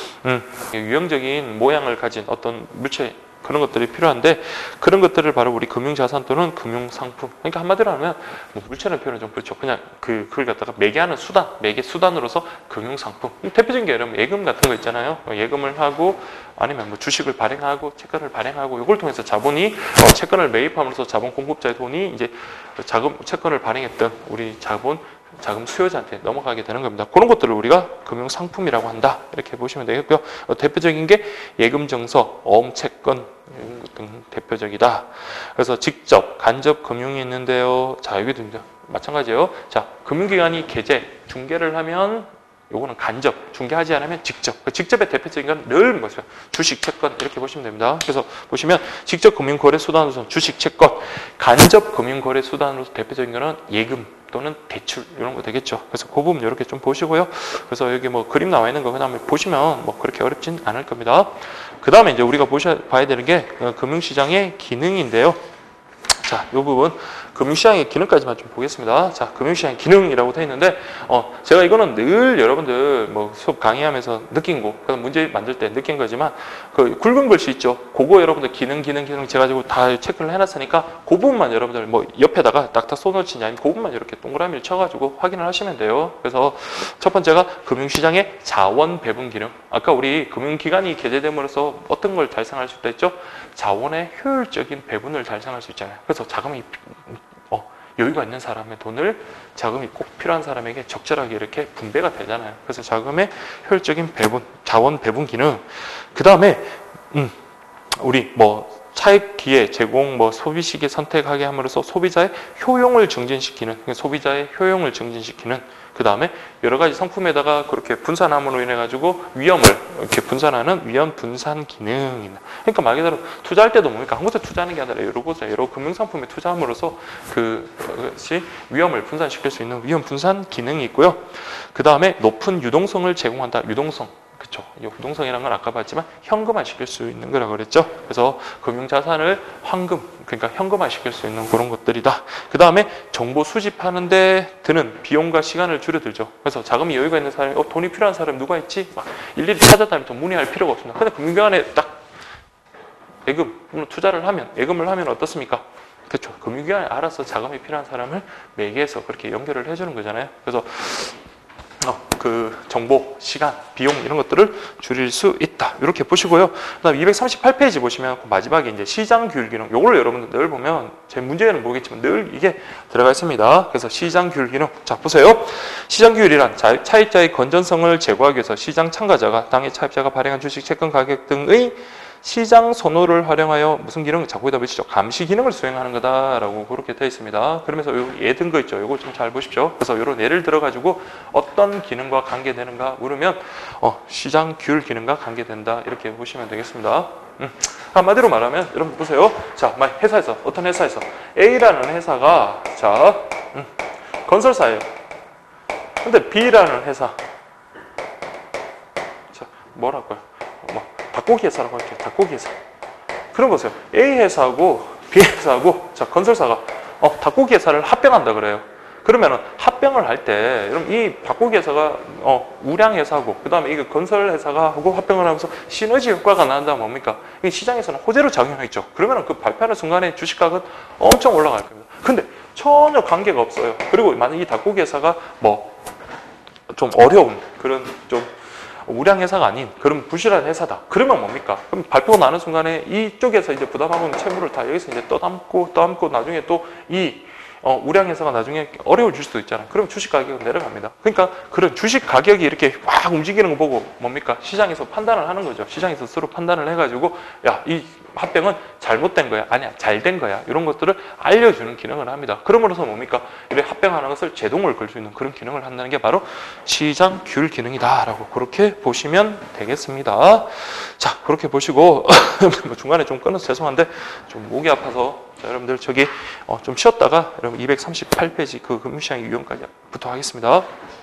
A: 유형적인 모양을 가진 어떤 물체 그런 것들이 필요한데 그런 것들을 바로 우리 금융자산 또는 금융상품 그러니까 한마디로 하면 뭐 물체는 표현은 좀 그렇죠. 그냥 그걸 갖다가 매개하는 수단, 매개 수단으로서 금융상품 대표적인 게 여러분 예금 같은 거 있잖아요. 예금을 하고 아니면 뭐 주식을 발행하고 채권을 발행하고 이걸 통해서 자본이 채권을 매입함으로써 자본 공급자의 돈이 이제 채권을 발행했던 우리 자금 수요자한테 넘어가게 되는 겁니다. 그런 것들을 우리가 금융상품이라고 한다. 이렇게 보시면 되겠고요. 대표적인 게 예금증서, 어음채권 등 대표적이다. 그래서 직접, 간접 금융이 있는데요. 자, 여기도 마찬가지예요. 자, 금융기관이 계제, 중개를 하면 요거는 간접, 중개하지 않으면 직접. 그 직접의 대표적인 건 늘 뭐죠? 주식, 채권 이렇게 보시면 됩니다. 그래서 보시면 직접 금융거래 수단으로서 주식, 채권, 간접 금융거래 수단으로서 대표적인 거는 예금 또는 대출 이런 거 되겠죠. 그래서 그 부분 이렇게 좀 보시고요. 그래서 여기 뭐 그림 나와 있는 거 그다음에 보시면 뭐 그렇게 어렵진 않을 겁니다. 그 다음에 이제 우리가 봐야 되는 게 금융시장의 기능인데요. 자, 이 부분 금융시장의 기능까지만 좀 보겠습니다. 자, 금융시장의 기능이라고 되어 있는데 제가 이거는 늘 여러분들 뭐 수업 강의하면서 느낀 거, 그다음 문제 만들 때 느낀 거지만 그 굵은 글씨 있죠. 그거 여러분들 기능 제가 가지고 다 체크를 해놨으니까 그 부분만 여러분들 뭐 옆에다가 딱딱 써놓지 아니면 그 부분만 이렇게 동그라미를 쳐가지고 확인을 하시면 돼요. 그래서 첫 번째가 금융시장의 자원 배분 기능. 아까 우리 금융기관이 개재됨으로써 어떤 걸 달성할 수 있다 했죠? 자원의 효율적인 배분을 달성할 수 있잖아요. 그래서 자금이 여유가 있는 사람의 돈을 자금이 꼭 필요한 사람에게 적절하게 이렇게 분배가 되잖아요. 그래서 자금의 효율적인 배분, 자원 배분 기능. 그 다음에 우리 뭐 차입 기회 제공, 뭐 소비 시기 선택하게 함으로써 소비자의 효용을 증진시키는, 소비자의 효용을 증진시키는. 그 다음에 여러 가지 상품에다가 그렇게 분산함으로 인해 가지고 위험을 이렇게 분산하는 위험 분산 기능입니다. 그러니까 말 그대로 투자할 때도 뭡니까? 한 곳에 투자하는 게 아니라 여러 곳에 여러 금융상품에 투자함으로써 그것이 위험을 분산시킬 수 있는 위험 분산 기능이 있고요. 그 다음에 높은 유동성을 제공한다. 유동성. 그렇죠. 유동성이라는 건 아까 봤지만 현금화 시킬 수 있는 거라고 그랬죠. 그래서 금융자산을 그러니까 현금화 시킬 수 있는 그런 것들이다. 그 다음에 정보 수집하는데 드는 비용과 시간을 줄여들죠. 그래서 자금이 여유가 있는 사람이 돈이 필요한 사람이 누가 있지? 막 일일이 찾아다니면서 문의할 필요가 없습니다. 근데 금융기관에 딱 투자를 하면, 예금을 하면 어떻습니까? 그렇죠. 금융기관이 알아서 자금이 필요한 사람을 매개해서 그렇게 연결을 해주는 거잖아요. 그래서 그 정보, 시간, 비용 이런 것들을 줄일 수 있다. 이렇게 보시고요. 그다음 238페이지 보시면 마지막에 이제 시장 규율 기능. 요걸 여러분들 늘 보면 제 문제에는 모르겠지만 늘 이게 들어가 있습니다. 그래서 시장 규율 기능. 자, 보세요. 시장 규율이란 차입자의 건전성을 제고하기 위해서 시장 참가자가 당해 차입자가 발행한 주식, 채권 가격 등의 시장 선호를 활용하여 무슨 기능? 자, 거기다 보시죠. 감시 기능을 수행하는 거다라고 그렇게 되어 있습니다. 그러면서 예 든 거 있죠. 이거 좀 잘 보십시오. 그래서 이런 예를 들어가지고 어떤 기능과 관계되는가 물으면 시장 규율 기능과 관계된다. 이렇게 보시면 되겠습니다. 한마디로 말하면 여러분 보세요. 자, 회사에서 어떤 회사에서 A라는 회사가 자 건설사예요. 근데 B라는 회사 자 뭐랄까요? 닭고기 회사라고 할게요. 닭고기 회사. 그럼 보세요. A 회사하고 B 회사하고 자 건설사가 닭고기 회사를 합병한다 그래요. 그러면은 합병을 할 때, 여러분 이 닭고기 회사가 우량 회사고, 그 다음에 이 건설 회사가 하고 합병을 하면서 시너지 효과가 나온다면 뭡니까? 이 시장에서는 호재로 작용하겠죠. 그러면은 그 발표하는 순간에 주식가격은 엄청 올라갈 겁니다. 근데 전혀 관계가 없어요. 그리고 만약 이 닭고기 회사가 좀 어려운 그런 좀 우량 회사가 아닌 그런 부실한 회사다. 그러면 뭡니까? 그럼 발표가 나는 순간에 이쪽에서 이제 부담하고 있는 채무를 다 여기서 이제 떠담고 나중에 또 이 우량 회사가 나중에 어려워질 수도 있잖아요. 그럼 주식 가격은 내려갑니다. 그러니까 그런 주식 가격이 이렇게 확 움직이는 거 보고 뭡니까? 시장에서 판단을 하는 거죠. 시장에서 스스로 판단을 해가지고 야, 이 합병은 잘못된 거야. 아니야, 잘 된 거야. 이런 것들을 알려주는 기능을 합니다. 그러므로서 뭡니까? 이렇게 합병하는 것을 제동을 걸 수 있는 그런 기능을 한다는 게 바로 시장 규율 기능이다라고 그렇게 보시면 되겠습니다. 자, 그렇게 보시고 중간에 좀 끊어서 죄송한데 좀 목이 아파서 자, 여러분들 저기 좀 쉬었다가 여러분 238페이지 그 금융시장 유형까지부터 하겠습니다.